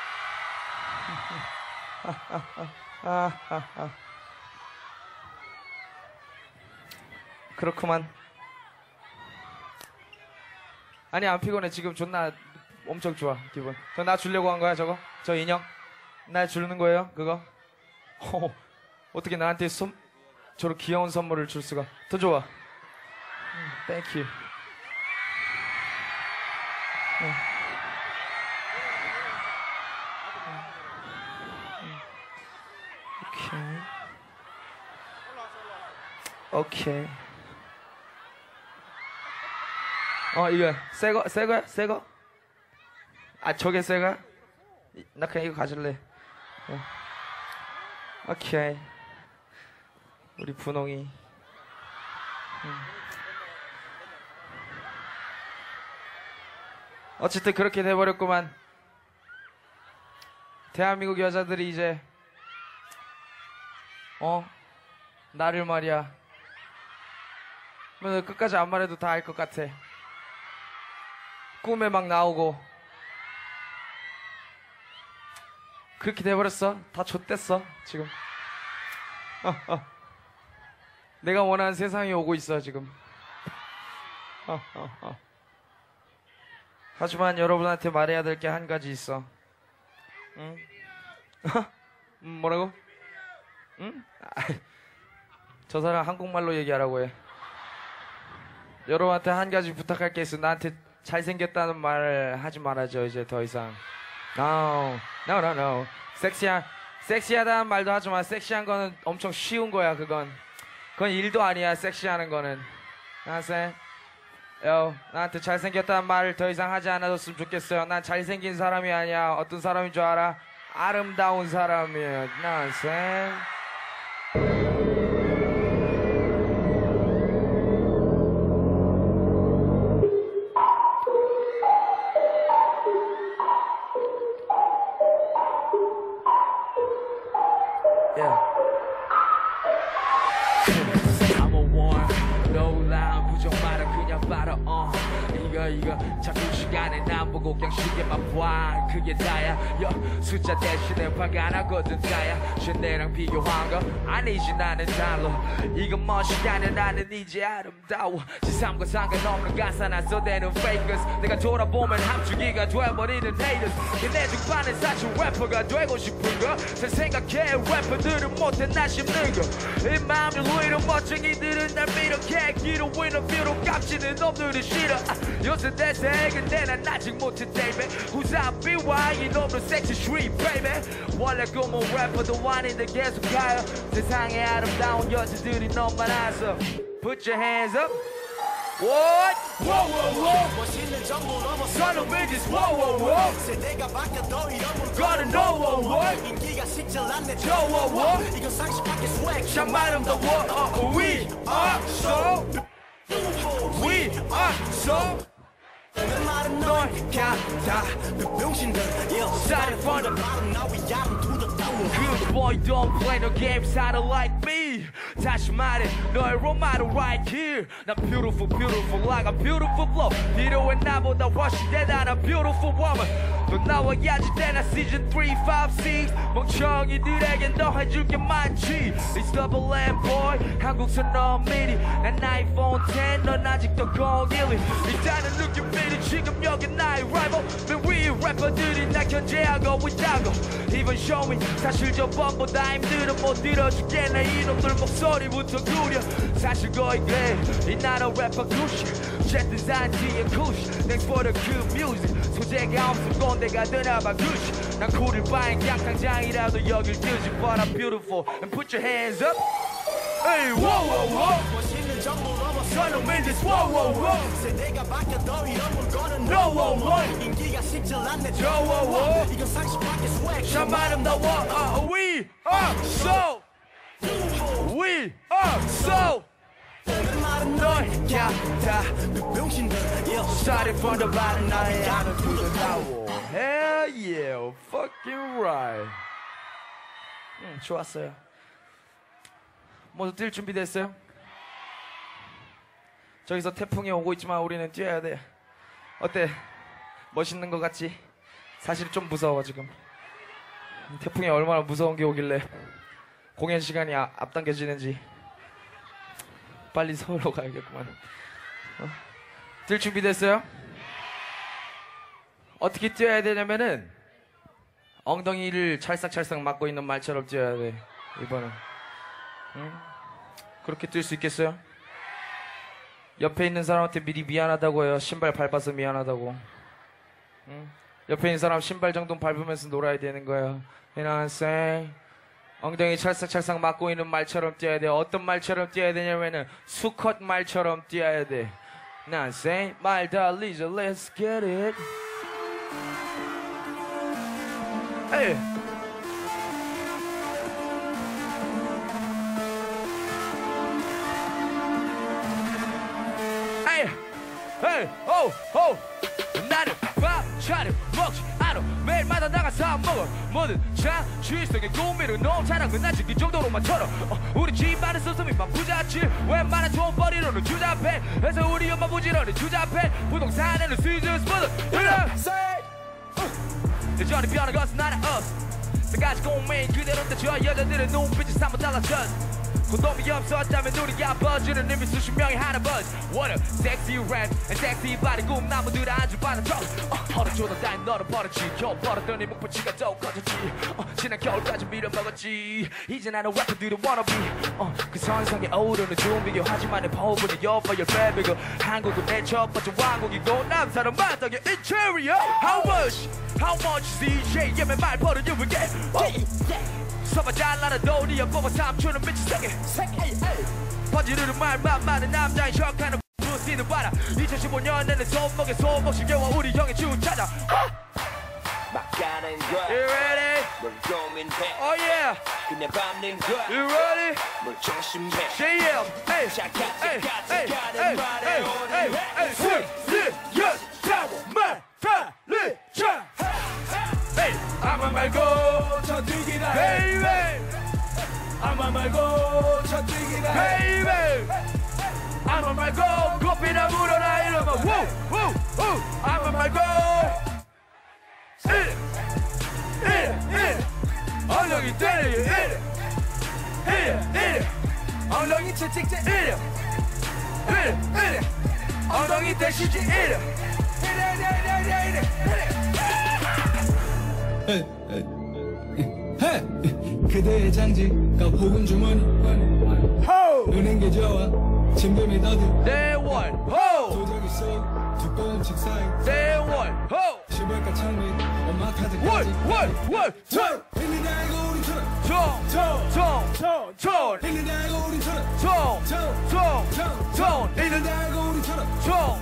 그렇구만. 아니 안 피곤해. 지금 존나 엄청 좋아 기분. 저 나 주려고 한 거야 저거? 저 인형? 나 주는 거예요 그거? 어, 어떻게 나한테 선, 저런 귀여운 선물을 줄 수가. 더 좋아. Thank you. 오케이. 오케이. 어 이거 새거 새거야 새거? 아 저게 새거야? 나 그냥 이거 가질래. 어. 오케이. 우리 분홍이. 음. 어쨌든 그렇게 돼버렸구만. 대한민국 여자들이 이제 어 나를 말이야 끝까지 안 말해도 다 알 것 같아. 꿈에 막 나오고 그렇게 돼버렸어. 다 좆됐어 지금. 어, 어. 내가 원하는 세상이 오고 있어 지금. 어, 어, 어. 하지만 여러분한테 말해야 될 게 한 가지 있어. 응? 음, 뭐라고? 응? 저 사람 한국말로 얘기하라고 해. 여러분한테 한 가지 부탁할 게 있어. 나한테 잘생겼다는 말 하지 말아줘 이제 더 이상. No, no, no, no. 섹시한, 섹시하다는 말도 하지 마. 섹시한 거는 엄청 쉬운 거야 그건. 그건 일도 아니야 섹시하는 거는. 나한테 요 나한테 잘생겼다는 말을 더 이상 하지 않아줬으면 좋겠어요. 난 잘생긴 사람이 아니야. 어떤 사람인 줄 알아? 아름다운 사람이에요. 나한테 이거 자꾸 시간에 난 보고 그냥 시계만 봐. 그게 다야. 여 숫자 대신에 화가 나거든 다야. 쟤네랑 비교한 거 아니지 나는 달러. 이건 뭐 시간에 나는 이제 아름다워. 지삼과 상관없는 가사나 써대는 fakers. 내가 돌아보면 함축이가 돼버리는 haters. 걔네 중 반은 사실 래퍼가 되고 싶은 거. 잘 생각해 래퍼들은 못해 나 싶는 거. 이 마음을 위로 멋쟁이들은 날 밀어캐. 길어 위로 뷰로 깝치는 놈들은 싫어. 요새 대세 근데 난 아직 못해 baby. 후사비와 이놈도 섹시 street baby. 원래 꿈은 래퍼도 아닌데 계속 가요. 세상에 아름다운 여자들이 너무 많아서 Put your hands up. What? Whoa whoa whoa. 멋있는 정보 넘어 선을 믿지. Whoa whoa whoa. 세대가 바뀌어도 이런 걸 Gotta know what what. 인기가 식질 않네 저 what what. 이건 상식 밖의 swag 참 아름다워. uh, We are so We are so 널 같아 그 병신들 Started from the bottom now we out to the top. Good boy don't play no games I don't like me. 다시 말해 너의 role model right here. 난 beautiful beautiful like a beautiful flow. 필요해 나보다 훨씬 대단한 beautiful woman. 너 나와야지 되나 season three, five, six. 멍청이들에겐 너 해줄 게 많지. It's double M boy 한국선 너 미리. 난 아이폰 ten 넌 아직도 공일이. 일단은 느낌들이 지금 여기 나의 rival. 맨 위에 래퍼들이 날 견제하고 있다고. Even show me 사실 저번보다 힘들어 못 들어주겠네 이놈들 목소리부터 구려. 사실 거의 그래 이 나라 래퍼 구시. 어쨌든 산지의 구시. Thanks for the good music. 소재가 없을 꼰대가 되나봐 구시. 난 코를 바인 그냥 당장이라도 여길 뜨지. But I'm beautiful and put your hands up. Hey whoa whoa whoa. 멋있는 정보 넘어 선을 믿지. Whoa whoa whoa. 세대가 바뀌어도 이런 물건은 No whoa whoa. 인기가 식질 않네 저 whoa whoa. 이건 상식 밖의 swag 참 아름다워. uh, We are so We are so 널 같아 그 병신들 Started from the bottom 나의 안을 뚫어나워. Hell yeah fucking right. 음, 좋았어요. 모두 뛸 준비됐어요? 저기서 태풍이 오고 있지만 우리는 뛰어야 돼. 어때? 멋있는 것 같지? 사실 좀 무서워 지금. 태풍이 얼마나 무서운 게 오길래 공연 시간이 아, 앞당겨지는지. 빨리 서울로 가야겠구만. 어? 뛸 준비됐어요? 어떻게 뛰어야 되냐면은 엉덩이를 찰싹찰싹 막고 있는 말처럼 뛰어야 돼 이번엔. 응? 그렇게 뛸 수 있겠어요? 옆에 있는 사람한테 미리 미안하다고 해요. 신발 밟아서 미안하다고. 응? 옆에 있는 사람 신발 정도 밟으면서 놀아야 되는 거예요. You know what I'm saying? 엉덩이 찰싹찰싹 막고 있는 말처럼 뛰어야 돼. 어떤 말처럼 뛰어야 되냐면은 수컷 말처럼 뛰어야 돼. You know what I'm saying? 말 달리자 let's get it. Hey. Hey, oh, oh. 나는 밥차를 먹지 않아. 매일마다 나가서 먹어. 뭐든 장취성의 고민은 너무 잘 끝나지 이 정도로만 털어. 어, 우리 집안은 씀씀이만 부잣집. 웬만한 돈벌이로는 주잡해. 해서 우리 엄마 부지런히 주잡해. 부동산에는 시즌 스포츠. 여전히 변한 것은 나는 us. 내가 고민 그대로인데 저 여자들의 눈빛이 사뭇 달라져 콘돔이 없었다면 우리가 버즈는 이미 수십 명이 하는 버즈 What a sexy rap and sexy body 꿈나무들 안주 받은 척 허락줘도 따윈 너를 버렸지 겨우 버렸더니 목표치가 더욱 커졌지 어, 지난 겨울까지 밀어먹었지 이제 나는 래퍼들이 wannabe 어, 그 선상에 오르는 준비요 하지만 내 포부는 여보여 랩이고 한국은 내 첫 번째 왕국이고 남사람 만덕의 interior How much? How much 씨제이 예매 말 버릇 you will get 서봐 잘나라도 네 여보가 삼촌은 미친 세계 번지르르 말만 많은 남자인 척하는 부스티는 봐라 이천십오 년에는 손목에 손목 신겨와 우리 형의 주 찾아 막 가는 거야 You ready? 뭘 고민해 Oh yeah 그냥 밟는 거야 You ready? 뭘 조심해 J M Hey 자 같이 Hey 같이 Hey 가는 말에 Hey Hey Hey 슬슬 타고 말 달리자 Hey 아마 말고 저 뛰기나 해 Baby 아마 말고 저 뛰기나 해 Baby 아마 말고 꽃피나 물어라 이러면 Woo Woo Woo 아마 말고 일 일 일 엉덩이 때려 일 일 일 엉덩이 채찍질 일 일 일 엉덩이 대시지 일 일 일 그대의 장지가 혹은 주머니 은행 계좌와 침금이 더듬 대월 도적이 속 두꺼운 책상 대월 시발가 창문 엄마 카드까지 월월월 있는데 알고 우리처럼 총총총총 있는데 알고 우리처럼 총총총총 있는데 알고 우리처럼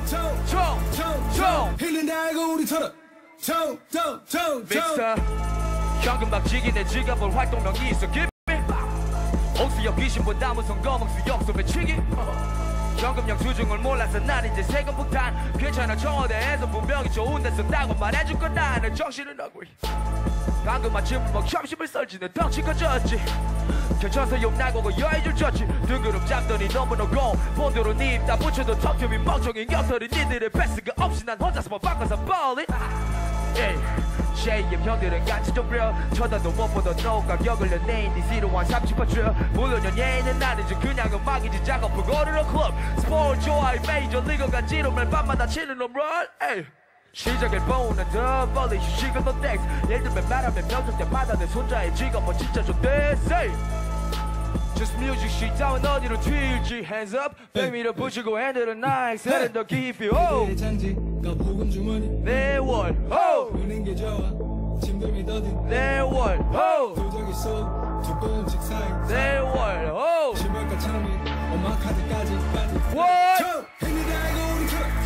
총총총총 있는데 알고 우리처럼 총총총총 믹스터 현금 막 지기네 지갑을 활동명이 있어 Give me 옥수역 귀신보다 무서운 거목수 역수 배치기 현금 영수증을 몰라서 난 이제 세금 폭탄 괜찮아 청와대에서 분명히 좋은 데 썼다고 말해줄 건 나는 정신을 하고 방금 아침을 먹 점심을 썰지네 덩치 커졌지 결쳐서 욕나고 여의줄 쳤지 등그룹 잡더니 너무너고 본드로 니 입 다 붙여도 턱점이 멍청이 녀석이 니들의 패스가 없이 난 혼자서만 바꿔서 빨리 제이엠 형들은 같이 좀 real 쳐다도 못 보던 너 가격을 내내 네 지루한 삼십팔 물론 연예인은 아니지 그냥 음악이지 작업을 거르는 클럽 스포츠 좋아해 메이저 리그가 지름을 밤마다 치는 홈런 시작을 보는 더 멀리 휴식을 너 땡스 예를 들면 말하면 명절 때마다 내 손자의 직업은 진짜 좋대 say Just music shit 다운 어디로 튈지 hands up 뱀이를 부시고 핸들은 나의 세는 더 깊이 그대의 장지가 혹은 주머니 내월 은행 계좌와 침금이 더듬 내월 도적이 속 두꺼운 책상 내월 시발가 창문 엄마 카드까지 What? 있는데 알고 우리처럼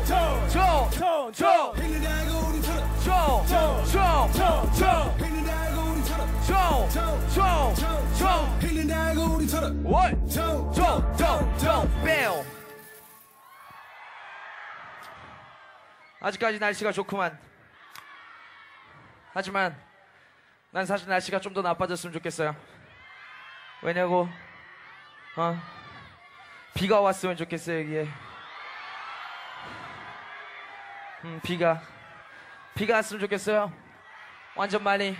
총총총총 있는데 알고 우리처럼 총총총총 있는데 알고 우리처럼 총총총총 있는데 알고 우리처럼 What? 총총총총 뺨 아직까지 날씨가 좋구만 하지만 난 사실 날씨가 좀 더 나빠졌으면 좋겠어요 왜냐고 어? 비가 왔으면 좋겠어요 여기에 음, 비가 비가 왔으면 좋겠어요 완전 많이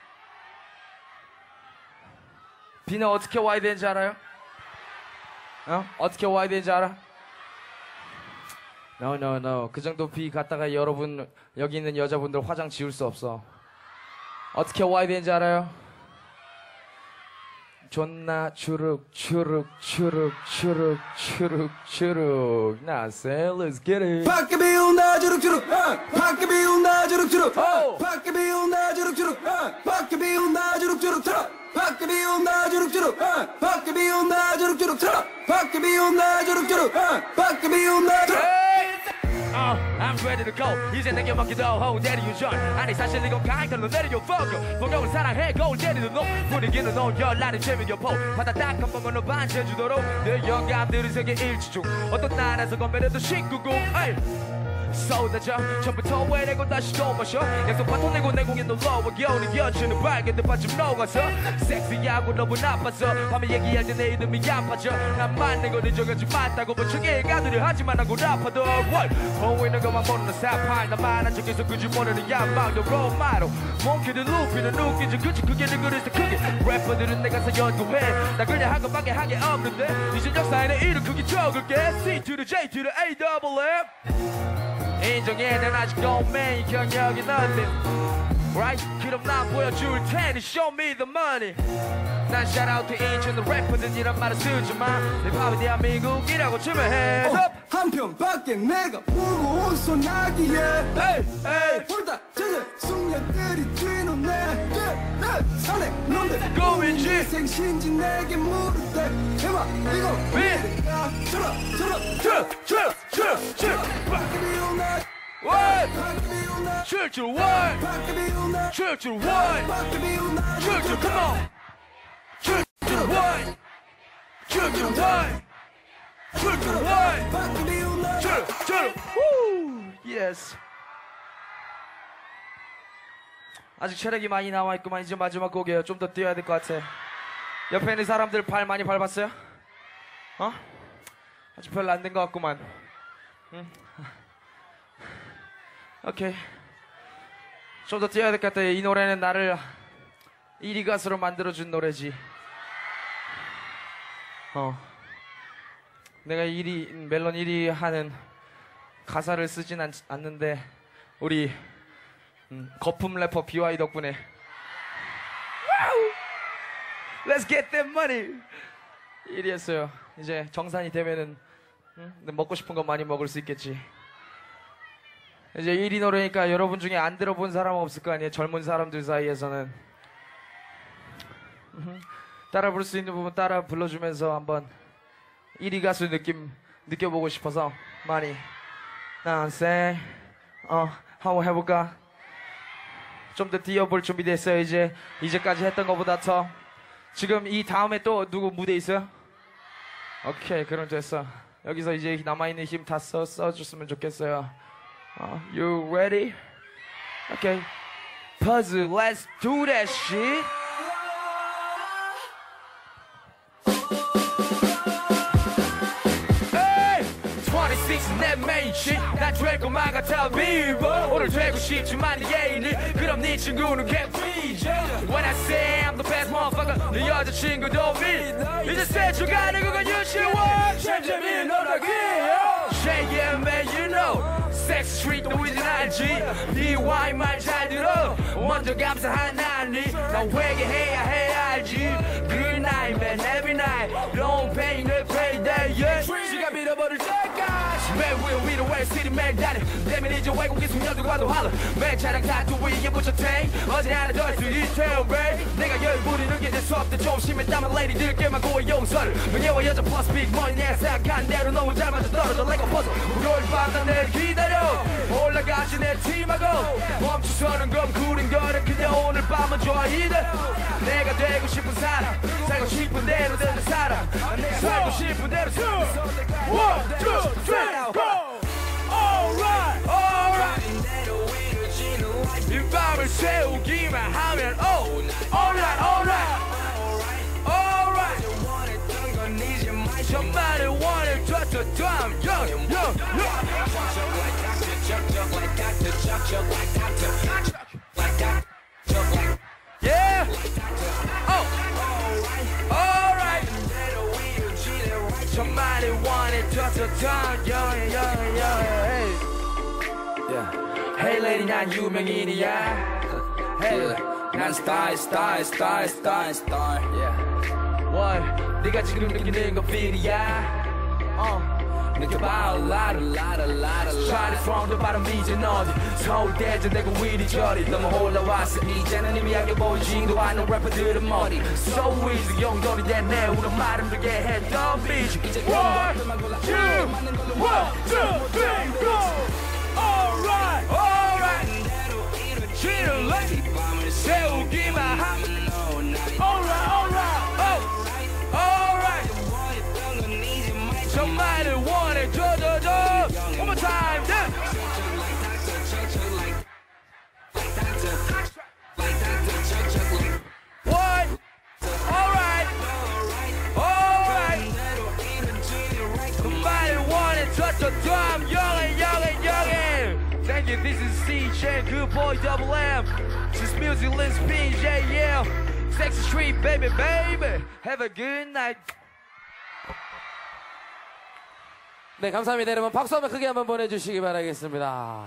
비는 어떻게 와야 되는지 알아요? 어? 어떻게 와야 되는지 알아? No no no 그 정도 비 갔다가 여러분 여기 있는 여자분들 화장 지울 수 없어 어떻게 와야 되는지 알아요? 존나 추룩 추룩 추룩 추룩 추룩 추룩 Now say let's get it 밖에 비온다 주룩주룩 밖에 비온다 주룩주룩 밖에 비온다 주룩주룩 밖에 비온다 주룩주룩 틀어 밖에 비온다 주룩주룩 밖에 비온다 주룩주룩 틀어 밖에 비온다 주룩주룩 밖에 비온다 주룩 Uh, I'm ready to go 이제 내게 맡기도 호우 내리 유전 아니 사실 이건 강결로 내려 fuck you 동경을 사랑해 거울 때리는 놈 분위기는 온열 나는 재미겨포 바다 딱 한 번만 반겨주도록 내 영감들은 세계 일치 중 어떤 나라에서 건배려도 십구 금 쏟아져 전부 토해내고 다시 또 마셔 약속 받아내고 내 공연 놀러와 겨울이 겨주는 밝은 듯반쯤 녹아서 섹시하고 너무 나빠서 밤에 얘기할 때 내 이름이 아파져 난 맞는 거 늦어가지 맞다고 보충해 가두려 하지만 하고 아파도 보이는 것만 보는 사파이 나만 한 적에서 그지 모르는 양방도 로마로 몽키는 루피는 웃기지 그치 그게 는 그릇에 크게 래퍼들은 내가 사연구해 나 그냥 한 것밖에 한 게 없는데 이제 역사에는 이름 크게 적을게 C to the J to the A double M 인정해 난 아직 도메인 경력이 nothing right 그럼 난 보여줄 테니 show me the money 난 shout out to 인천 래퍼들이란 말을 쓰지만 내 밥이 대한민국이라고 치면 해서 어, 한편밖에 내가 울고 온 소나기에 홀다 젖은 숙녀들이 뒤놓네 산에 넌데 고민지 생신지 내게 물을 때 해봐 이거 위 들어 들어 쭉 쭉 쭉 쭉 원 칠줄 원 칠줄 원 칠줄 come on 칠줄 원 칠줄 원 칠줄 원 칠줄 예스 아직 체력이 많이 남아있구만 이제 마지막 곡이에요 좀 더 뛰어야 될 것 같아 옆에 있는 사람들 발 많이 밟았어요? 어? 아직 별로 안 된 것 같구만 응? 오케이 좀 더 뛰어야 될 것 같아 이 노래는 나를 일 위 가수로 만들어준 노래지 어 내가 일 위 멜론 일 위 하는 가사를 쓰진 않, 않는데 우리 음, 거품 래퍼 비와이 덕분에 Let's get that money 일 위 했어요 이제 정산이 되면은 음, 먹고 싶은 거 많이 먹을 수 있겠지 이제 일 위 노래니까 여러분 중에 안 들어본 사람은 없을 거 아니에요 젊은 사람들 사이에서는 따라 부를 수 있는 부분 따라 불러주면서 한번 일 위 가수 느낌 느껴보고 싶어서 많이 난 쎄 어 한번 해볼까 좀 더 뛰어볼 준비됐어요 이제 이제까지 했던 것보다 더 지금 이 다음에 또 누구 무대 있어요? 오케이 그럼 됐어 여기서 이제 남아있는 힘 다 써, 써줬으면 좋겠어요 uh, You ready? Okay Puzzle let's do that shit 내 메인치 난 될 것만 같아 비버 오늘 되고 싶지만 네 애인이 그럼 네 친구는 개피죠 When I say I'm the best motherfucker 네 여자친구도 믿 이제 세쳐가는 그건 유치원 재미있는 노력이에요 Say yeah man you know Sex Street 또 이젠 알지 비와이 말 잘 들어 먼저 감사한 나니 난 회개해야 해 알지 Good night man every night Long pain no payday yeah 시간 잃어버릴 때까지 맨 위에 위로 왜 시리 맨 다니 내면 이제 외국인 숙녀들과도 할라 맨 차량 타투 위에 붙여 탱 어제 하나 더 할 수 있대요 babe 내가 열 부리는 게 재수 없대 좀 심했다면 레이디들께만 고의 용서를 명예와 여자 플러스 빅머니 내 생각한 대로 너무 잘 맞아 떨어져 like a puzzle 월요일 밤 날 기다려 올라가지 내 팀하고 멈춰서는 건 구린 거래 그냥 오늘 밤은 좋아이다 내가 되고 싶은 사람 살고 싶은 대로 되는 사람 살고 싶은 대로 One, two, three, go! Alright, alright 이 밤을 세우기만 하면 oh Alright, alright Alright 정말을 원해 줬던 다음 young, young, young Yeah! Oh! Alright! 정말이 원해 줬던 다음 young, young, young Hey! Yeah. Hey lady 난 유명인이야 Hey 난 star, star, star, star, star Yeah What? 네가 지금 느끼는 건 feel이야 uh. 느껴봐 a lot, a lot, a lot, a lot Started from the bottom 이제 어디 서울대전 대구 이리저리 너무 올라왔어 이제는 희미하게 보이지도 않는 래퍼들은 머리 So easy 용돈이 됐네 우는 말은 되게 했던 비지 One, two, one, two, three, go Alright, alright 지를 내 세우기만 하면 Alright, alright, oh Alright 정말을 원해 줘줘줘 One more time, yeah boy Double M. Just music, Lynn Spin, yeah, yeah. Sexy Street, baby, baby. Have a good night. 네, 감사합니다. 여러분 박수 한번 크게 한번 보내주시기 바라겠습니다.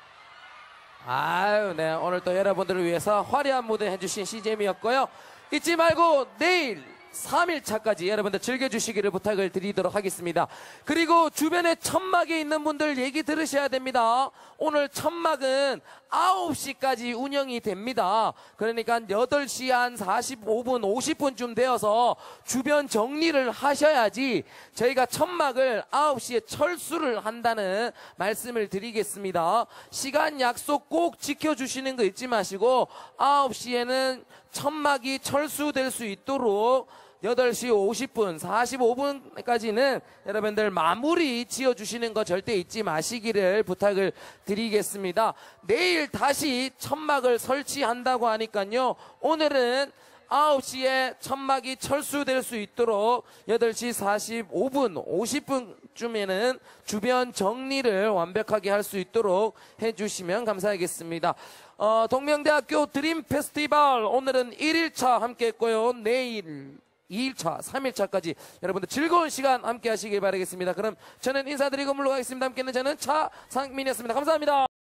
아유, 네, 오늘 또 여러분들을 위해서 화려한 무대 해주신 씨제이엠이었고요. 잊지 말고 내일 삼 일차까지 여러분들 즐겨주시기를 부탁을 드리도록 하겠습니다. 그리고 주변에 천막에 있는 분들 얘기 들으셔야 됩니다. 오늘 천막은 아홉 시까지 운영이 됩니다. 그러니까 여덟 시 한 사십오 분, 오십 분쯤 되어서 주변 정리를 하셔야지 저희가 천막을 아홉 시에 철수를 한다는 말씀을 드리겠습니다. 시간 약속 꼭 지켜주시는 거 잊지 마시고 아홉 시에는 천막이 철수될 수 있도록 여덟 시 오십 분, 사십오 분까지는 여러분들 마무리 지어주시는 거 절대 잊지 마시기를 부탁을 드리겠습니다. 내일 다시 천막을 설치한다고 하니까요. 오늘은 아홉 시에 천막이 철수될 수 있도록 여덟 시 사십오 분, 오십 분쯤에는 주변 정리를 완벽하게 할 수 있도록 해주시면 감사하겠습니다. 어, 동명대학교 드림 페스티벌 오늘은 일 일차 함께 했고요. 내일 이 일차, 삼 일차까지 여러분들 즐거운 시간 함께 하시길 바라겠습니다. 그럼 저는 인사드리고 물러가겠습니다. 함께 있는 저는 차상민이었습니다. 감사합니다.